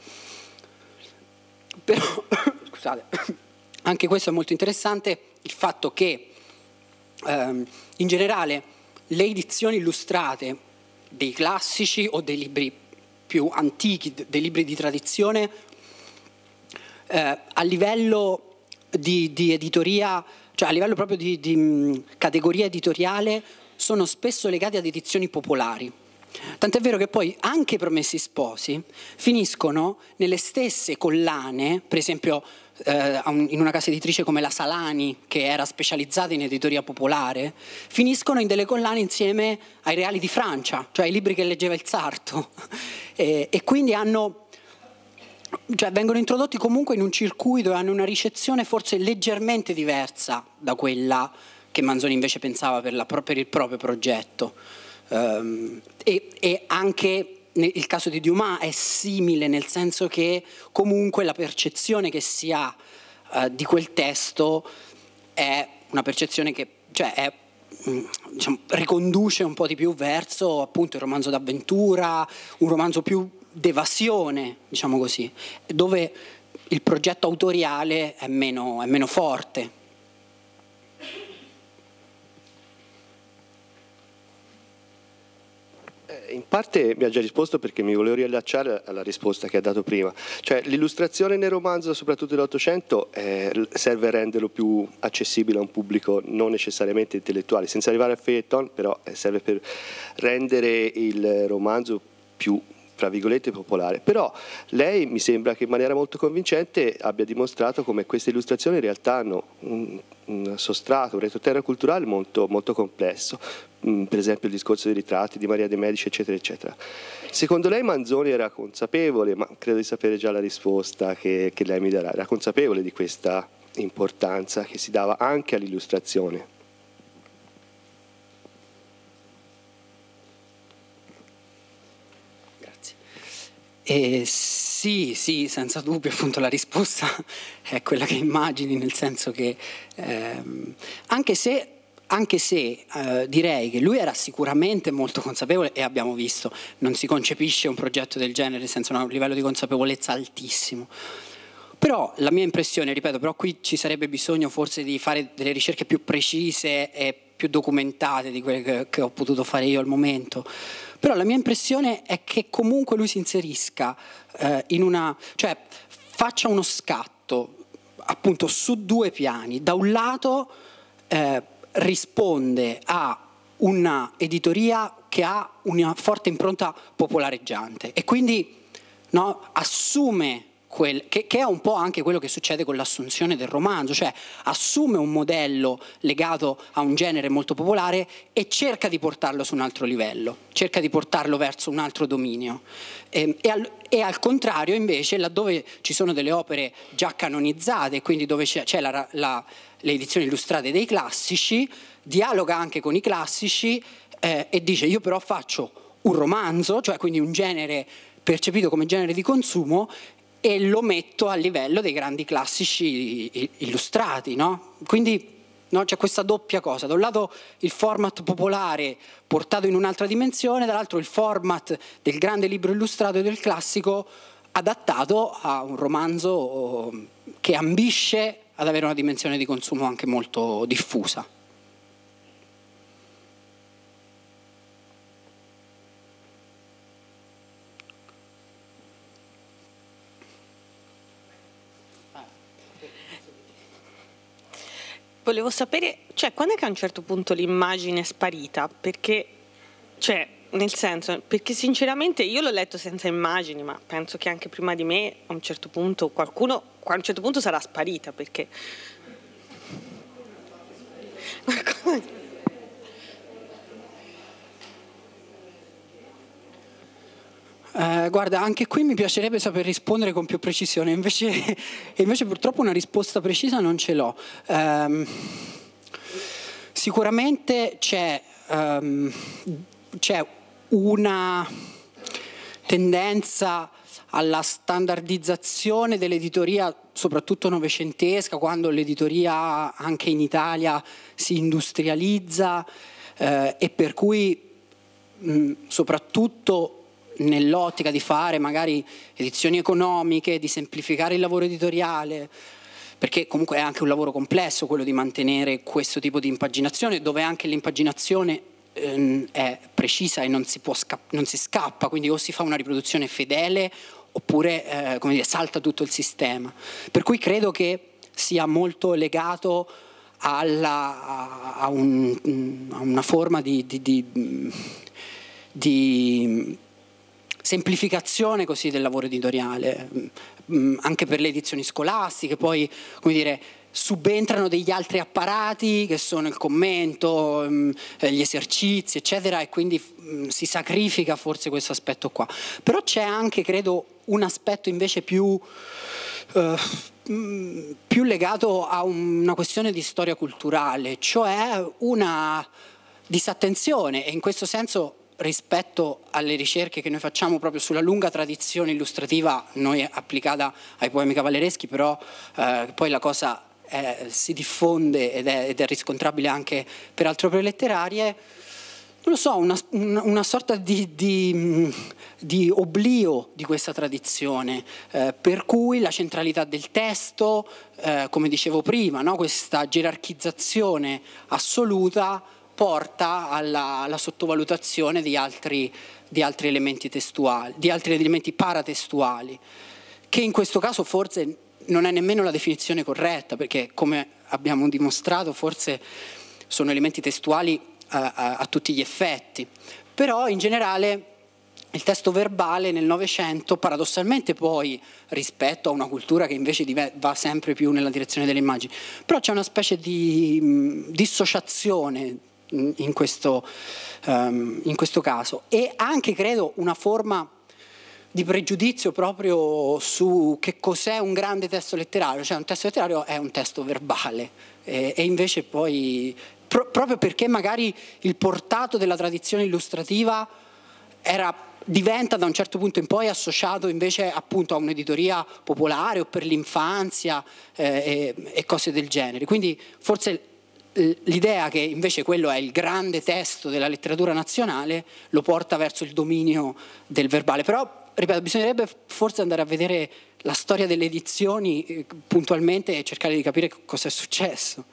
Però, scusate, anche questo è molto interessante, il fatto che ehm, in generale le edizioni illustrate dei classici o dei libri più antichi, dei libri di tradizione, eh, a livello di, di editoria, cioè a livello proprio di, di mh, categoria editoriale, sono spesso legati ad edizioni popolari. Tant'è vero che poi anche i Promessi Sposi finiscono nelle stesse collane, per esempio eh, in una casa editrice come la Salani, che era specializzata in editoria popolare, finiscono in delle collane insieme ai Reali di Francia, cioè ai libri che leggeva il Sarto, e, e quindi hanno, cioè vengono introdotti comunque in un circuito e hanno una ricezione forse leggermente diversa da quella che Manzoni invece pensava per, la, per il proprio progetto. Um, e, e anche il caso di Dumas è simile, nel senso che comunque la percezione che si ha uh, di quel testo è una percezione che, cioè, è, diciamo, riconduce un po' di più verso appunto il romanzo d'avventura, un romanzo più d'evasione, diciamo così, dove il progetto autoriale è meno, è meno forte.
In parte mi ha già risposto, perché mi volevo riallacciare alla risposta che ha dato prima. Cioè, l'illustrazione nel romanzo, soprattutto dell'Ottocento, eh, serve a renderlo più accessibile a un pubblico non necessariamente intellettuale, senza arrivare al feuilleton, però eh, serve per rendere il romanzo più, tra virgolette, popolare. Però lei mi sembra che in maniera molto convincente abbia dimostrato come queste illustrazioni in realtà hanno un, un sostrato, un retroterra culturale molto, molto complesso. Per esempio il discorso dei ritratti di Maria de' Medici, eccetera eccetera. Secondo lei Manzoni era consapevole, ma credo di sapere già la risposta che, che lei mi darà, era consapevole di questa importanza che si dava anche all'illustrazione?
Grazie. Eh, sì, sì, senza dubbio, appunto la risposta è quella che immagini, nel senso che ehm, anche se Anche se eh, direi che lui era sicuramente molto consapevole, e abbiamo visto, non si concepisce un progetto del genere senza un livello di consapevolezza altissimo. Però la mia impressione, ripeto, però qui ci sarebbe bisogno forse di fare delle ricerche più precise e più documentate di quelle che, che ho potuto fare io al momento. Però la mia impressione è che comunque lui si inserisca eh, in una, cioè faccia uno scatto appunto su due piani. Da un lato eh, risponde a una editoria che ha una forte impronta popolareggiante e quindi, no, assume quel, che, che è un po' anche quello che succede con l'assunzione del romanzo, cioè assume un modello legato a un genere molto popolare e cerca di portarlo su un altro livello, cerca di portarlo verso un altro dominio. E, e, al, e al contrario invece, laddove ci sono delle opere già canonizzate, quindi dove c'è, c'è la, la le edizioni illustrate dei classici, dialoga anche con i classici eh, e dice: io però faccio un romanzo, cioè quindi un genere percepito come genere di consumo, e lo metto a livello dei grandi classici illustrati, no? Quindi no, c'è questa doppia cosa: da un lato il format popolare portato in un'altra dimensione, dall'altro il format del grande libro illustrato e del classico adattato a un romanzo che ambisce ad avere una dimensione di consumo anche molto diffusa.
Volevo sapere, cioè, quando è che a un certo punto l'immagine è sparita? Perché, cioè, nel senso, perché sinceramente io l'ho letto senza immagini, ma penso che anche prima di me a un certo punto qualcuno a un certo punto sarà sparita, perché
Eh, guarda, anche qui mi piacerebbe saper rispondere con più precisione, invece, invece purtroppo una risposta precisa non ce l'ho. Eh, sicuramente c'è um, c'è una tendenza alla standardizzazione dell'editoria, soprattutto novecentesca, quando l'editoria anche in Italia si industrializza, eh, e per cui mh, soprattutto nell'ottica di fare magari edizioni economiche, di semplificare il lavoro editoriale, perché comunque è anche un lavoro complesso quello di mantenere questo tipo di impaginazione, dove anche l'impaginazione ehm, è precisa e non si, può scapp- non si scappa, quindi o si fa una riproduzione fedele oppure eh, come dire, salta tutto il sistema. Per cui credo che sia molto legato alla, a, un, a una forma di, di, di, di semplificazione così del lavoro editoriale, anche per le edizioni scolastiche. Poi, come dire, subentrano degli altri apparati che sono il commento, gli esercizi, eccetera, e quindi si sacrifica forse questo aspetto qua. Però c'è anche, credo, un aspetto invece più, eh, più legato a una questione di storia culturale, cioè una disattenzione, e in questo senso rispetto alle ricerche che noi facciamo proprio sulla lunga tradizione illustrativa, noi applicata ai poemi cavallereschi, però eh, poi la cosa è, si diffonde ed è, ed è riscontrabile anche per altre opere letterarie, non lo so, una, una, una sorta di, di, di oblio di questa tradizione, eh, per cui la centralità del testo, eh, come dicevo prima, no? Questa gerarchizzazione assoluta porta alla, alla sottovalutazione di altri, di altri elementi testuali, di altri elementi paratestuali, che in questo caso forse non è nemmeno la definizione corretta, perché come abbiamo dimostrato forse sono elementi testuali a, a, a tutti gli effetti, però in generale il testo verbale nel Novecento, paradossalmente poi rispetto a una cultura che invece va sempre più nella direzione delle immagini, però c'è una specie di mh, dissociazione in questo, um, in questo caso, e anche credo una forma di pregiudizio proprio su che cos'è un grande testo letterario. Cioè un testo letterario è un testo verbale, e, e invece poi pro, proprio perché magari il portato della tradizione illustrativa era, diventa da un certo punto in poi associato invece appunto a un'editoria popolare o per l'infanzia eh, e, e cose del genere, quindi forse l'idea che invece quello è il grande testo della letteratura nazionale lo porta verso il dominio del verbale. Però, ripeto, bisognerebbe forse andare a vedere la storia delle edizioni eh, puntualmente e cercare di capire cosa è successo.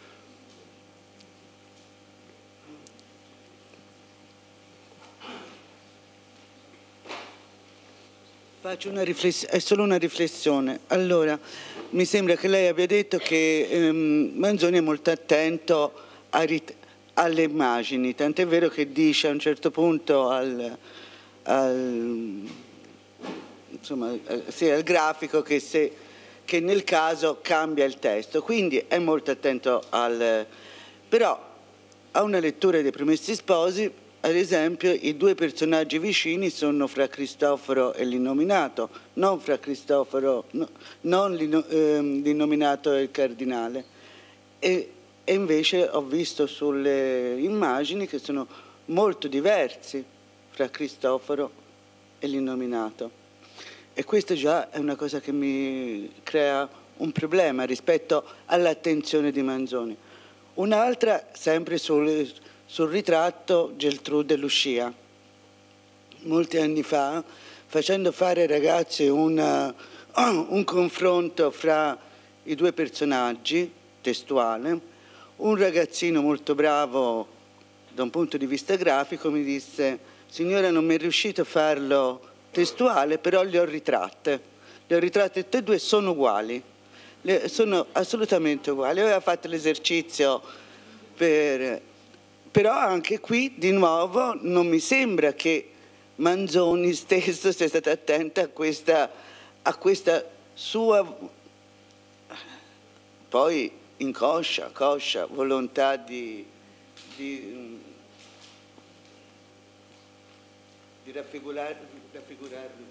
Faccio una riflessione, è solo una riflessione. Allora, mi sembra che lei abbia detto che ehm, Manzoni è molto attento a rit- alle immagini, tant'è vero che dice a un certo punto al, al, insomma, sì, al grafico che, se, che nel caso cambia il testo, quindi è molto attento al... però a una lettura dei Promessi Sposi, ad esempio, i due personaggi vicini sono Fra Cristoforo e l'Innominato, non Fra Cristoforo, no, non l'ino, eh, l'Innominato e il Cardinale. E, e invece ho visto sulle immagini che sono molto diversi Fra Cristoforo e l'Innominato. E questo già è una cosa che mi crea un problema rispetto all'attenzione di Manzoni. Un'altra, sempre sul... sul ritratto Geltrude Lucia. Molti anni fa, facendo fare ai ragazzi una, un confronto fra i due personaggi, testuale, un ragazzino molto bravo da un punto di vista grafico mi disse: signora, non mi è riuscito a farlo testuale, però le ho ritratte. Le ho ritratte tutte e due, sono uguali, le, sono assolutamente uguali. Aveva fatto l'esercizio per... Però anche qui, di nuovo, non mi sembra che Manzoni stesso sia stato attento a questa, a questa sua, poi inconscia, conscia volontà di, di, di raffigurarli raffigurarli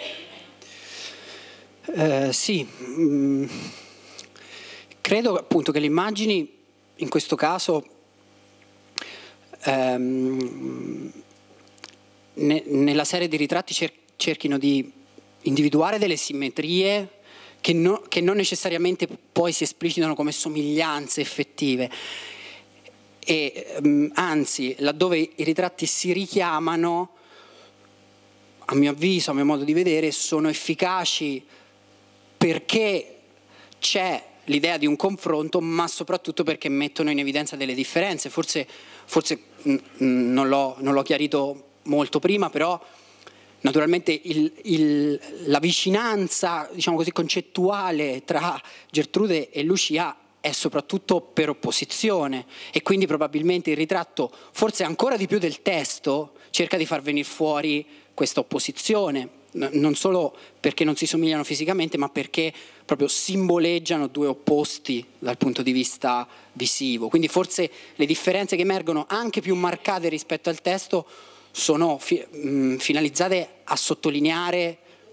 uguali.
Eh, sì, mm, credo appunto che le immagini in questo caso ehm, ne, nella serie di ritratti cer- cerchino di individuare delle simmetrie che, no, che non necessariamente poi si esplicitano come somiglianze effettive, e ehm, anzi, laddove i ritratti si richiamano, a mio avviso, a mio modo di vedere, sono efficaci perché c'è l'idea di un confronto, ma soprattutto perché mettono in evidenza delle differenze. Forse, forse mh, non, l'ho, non l'ho chiarito molto prima, però naturalmente il, il, la vicinanza, diciamo così, concettuale tra Gertrude e Lucia è soprattutto per opposizione, e quindi probabilmente il ritratto, forse ancora di più del testo, cerca di far venire fuori questa opposizione, non solo perché non si somigliano fisicamente, ma perché proprio simboleggiano due opposti dal punto di vista visivo. Quindi forse le differenze che emergono, anche più marcate rispetto al testo, sono fi- mh, finalizzate a sottolineare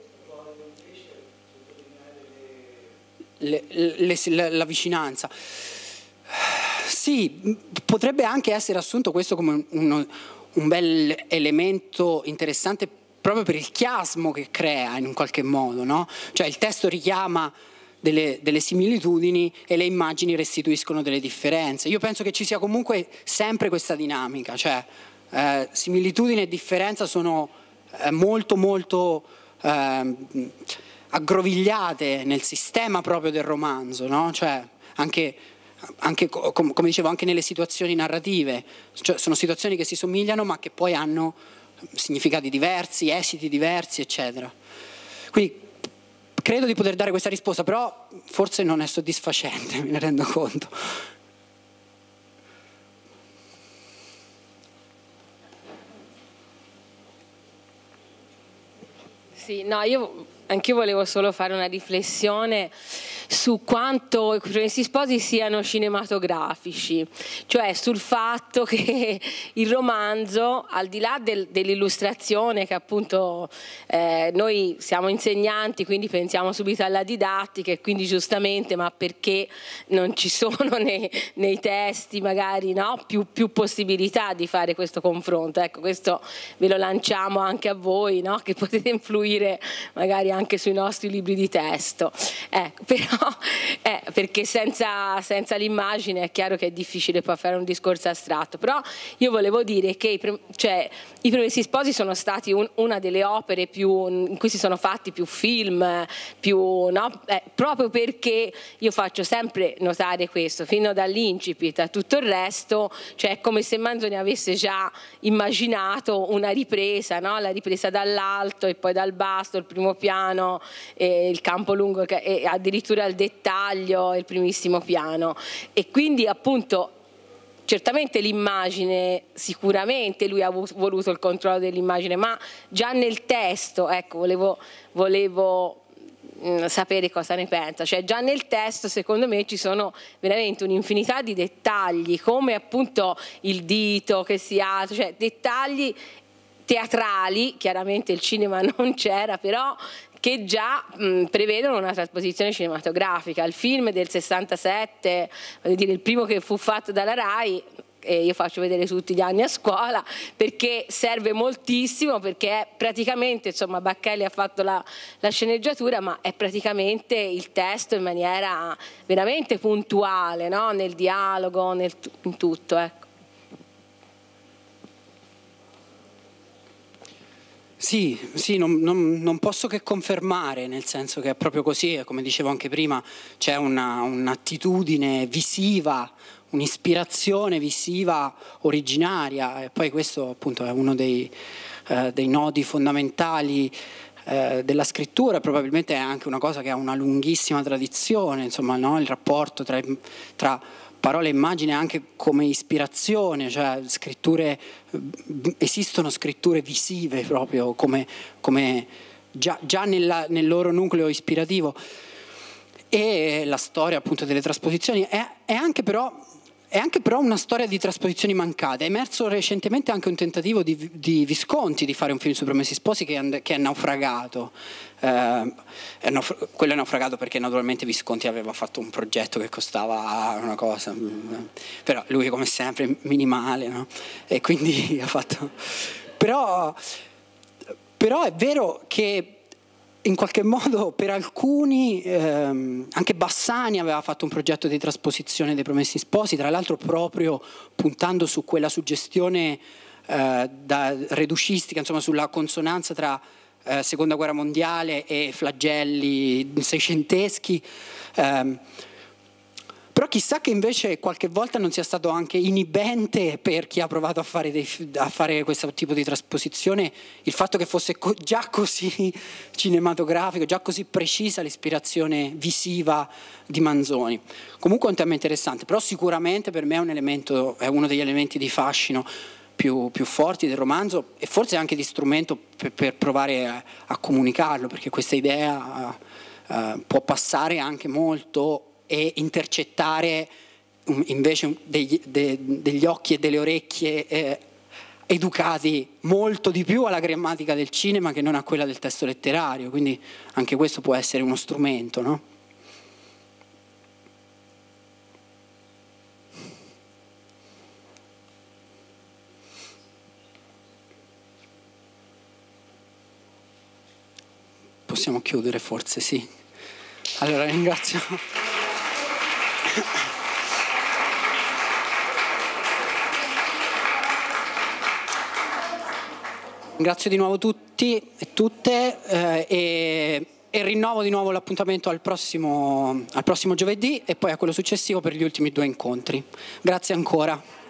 le, le, le, la vicinanza. Sì, potrebbe anche essere assunto questo come un, un bel elemento interessante proprio per il chiasmo che crea in un qualche modo, no? Cioè il testo richiama delle, delle similitudini e le immagini restituiscono delle differenze. Io penso che ci sia comunque sempre questa dinamica, cioè eh, similitudine e differenza sono eh, molto molto eh, aggrovigliate nel sistema proprio del romanzo, no? Cioè anche, anche com, come dicevo, anche nelle situazioni narrative, cioè sono situazioni che si somigliano ma che poi hanno significati diversi, esiti diversi, eccetera. Quindi credo di poter dare questa risposta, però forse non è soddisfacente, me ne rendo conto.
Sì, no, io anch'io volevo solo fare una riflessione su quanto i Promessi Sposi siano cinematografici, cioè sul fatto che il romanzo, al di là del, dell'illustrazione, che appunto eh, noi siamo insegnanti, quindi pensiamo subito alla didattica, e quindi giustamente, ma perché non ci sono nei, nei testi magari, no, più, più possibilità di fare questo confronto? Ecco, questo ve lo lanciamo anche a voi, no, che potete influire magari anche sui nostri libri di testo. Eh, però eh, perché senza, senza l'immagine è chiaro che è difficile poi fare un discorso astratto. Però io volevo dire che i, cioè, i Promessi Sposi sono stati un, una delle opere più, in cui si sono fatti più film, più, no? eh, proprio perché io faccio sempre notare questo, fino dall'incipit a tutto il resto, cioè è come se Manzoni avesse già immaginato una ripresa, no? La ripresa dall'alto e poi dal basso, il primo piano, eh, il campo lungo e addirittura il dettaglio, il primissimo piano, e quindi appunto certamente l'immagine, sicuramente lui ha voluto il controllo dell'immagine, ma già nel testo, ecco, volevo, volevo mh, sapere cosa ne pensa, cioè già nel testo secondo me ci sono veramente un'infinità di dettagli, come appunto il dito che si alza, cioè dettagli teatrali, chiaramente il cinema non c'era, però che già mh, prevedono una trasposizione cinematografica. Il film del sessantasette, voglio dire, il primo che fu fatto dalla Rai, e io faccio vedere tutti gli anni a scuola, perché serve moltissimo, perché è praticamente, insomma, Bacchelli ha fatto la, la sceneggiatura, ma è praticamente il testo in maniera veramente puntuale, no? Nel dialogo, nel, in tutto, ecco.
Sì, sì, non, non, non posso che confermare, nel senso che è proprio così, e come dicevo anche prima, c'è una, un'attitudine visiva, un'ispirazione visiva originaria, e poi questo appunto è uno dei, eh, dei nodi fondamentali eh, della scrittura, probabilmente è anche una cosa che ha una lunghissima tradizione, insomma, no? Il rapporto tra, tra parole e immagini anche come ispirazione, cioè scritture, esistono scritture visive proprio come, come già, già nella, nel loro nucleo ispirativo, e la storia appunto delle trasposizioni è, è anche però è anche però una storia di trasposizioni mancate. È emerso recentemente anche un tentativo di, di Visconti di fare un film su Promessi Sposi che è, che è naufragato. Eh, è naufra- quello è naufragato perché naturalmente Visconti aveva fatto un progetto che costava una cosa, però lui come sempre minimale, no? E quindi ha fatto... Però, però è vero che in qualche modo per alcuni, ehm, anche Bassani aveva fatto un progetto di trasposizione dei Promessi Sposi, tra l'altro proprio puntando su quella suggestione eh, da reducistica, insomma sulla consonanza tra eh, Seconda Guerra Mondiale e flagelli seicenteschi. Ehm, Però chissà che invece qualche volta non sia stato anche inibente per chi ha provato a fare, dei, a fare questo tipo di trasposizione il fatto che fosse co- già così cinematografico, già così precisa l'ispirazione visiva di Manzoni. Comunque è un tema interessante, però sicuramente per me è un elemento, è uno degli elementi di fascino più, più forti del romanzo e forse anche di strumento per, per provare a, a comunicarlo, perché questa idea uh, può passare anche molto e intercettare invece degli, de, degli occhi e delle orecchie eh, educati molto di più alla grammatica del cinema che non a quella del testo letterario, quindi anche questo può essere uno strumento, no? Possiamo chiudere forse, sì. Allora ringrazio. Ringrazio di nuovo tutti e tutte eh, e, e rinnovo di nuovo l'appuntamento al prossimo, al prossimo giovedì e poi a quello successivo per gli ultimi due incontri. Grazie ancora.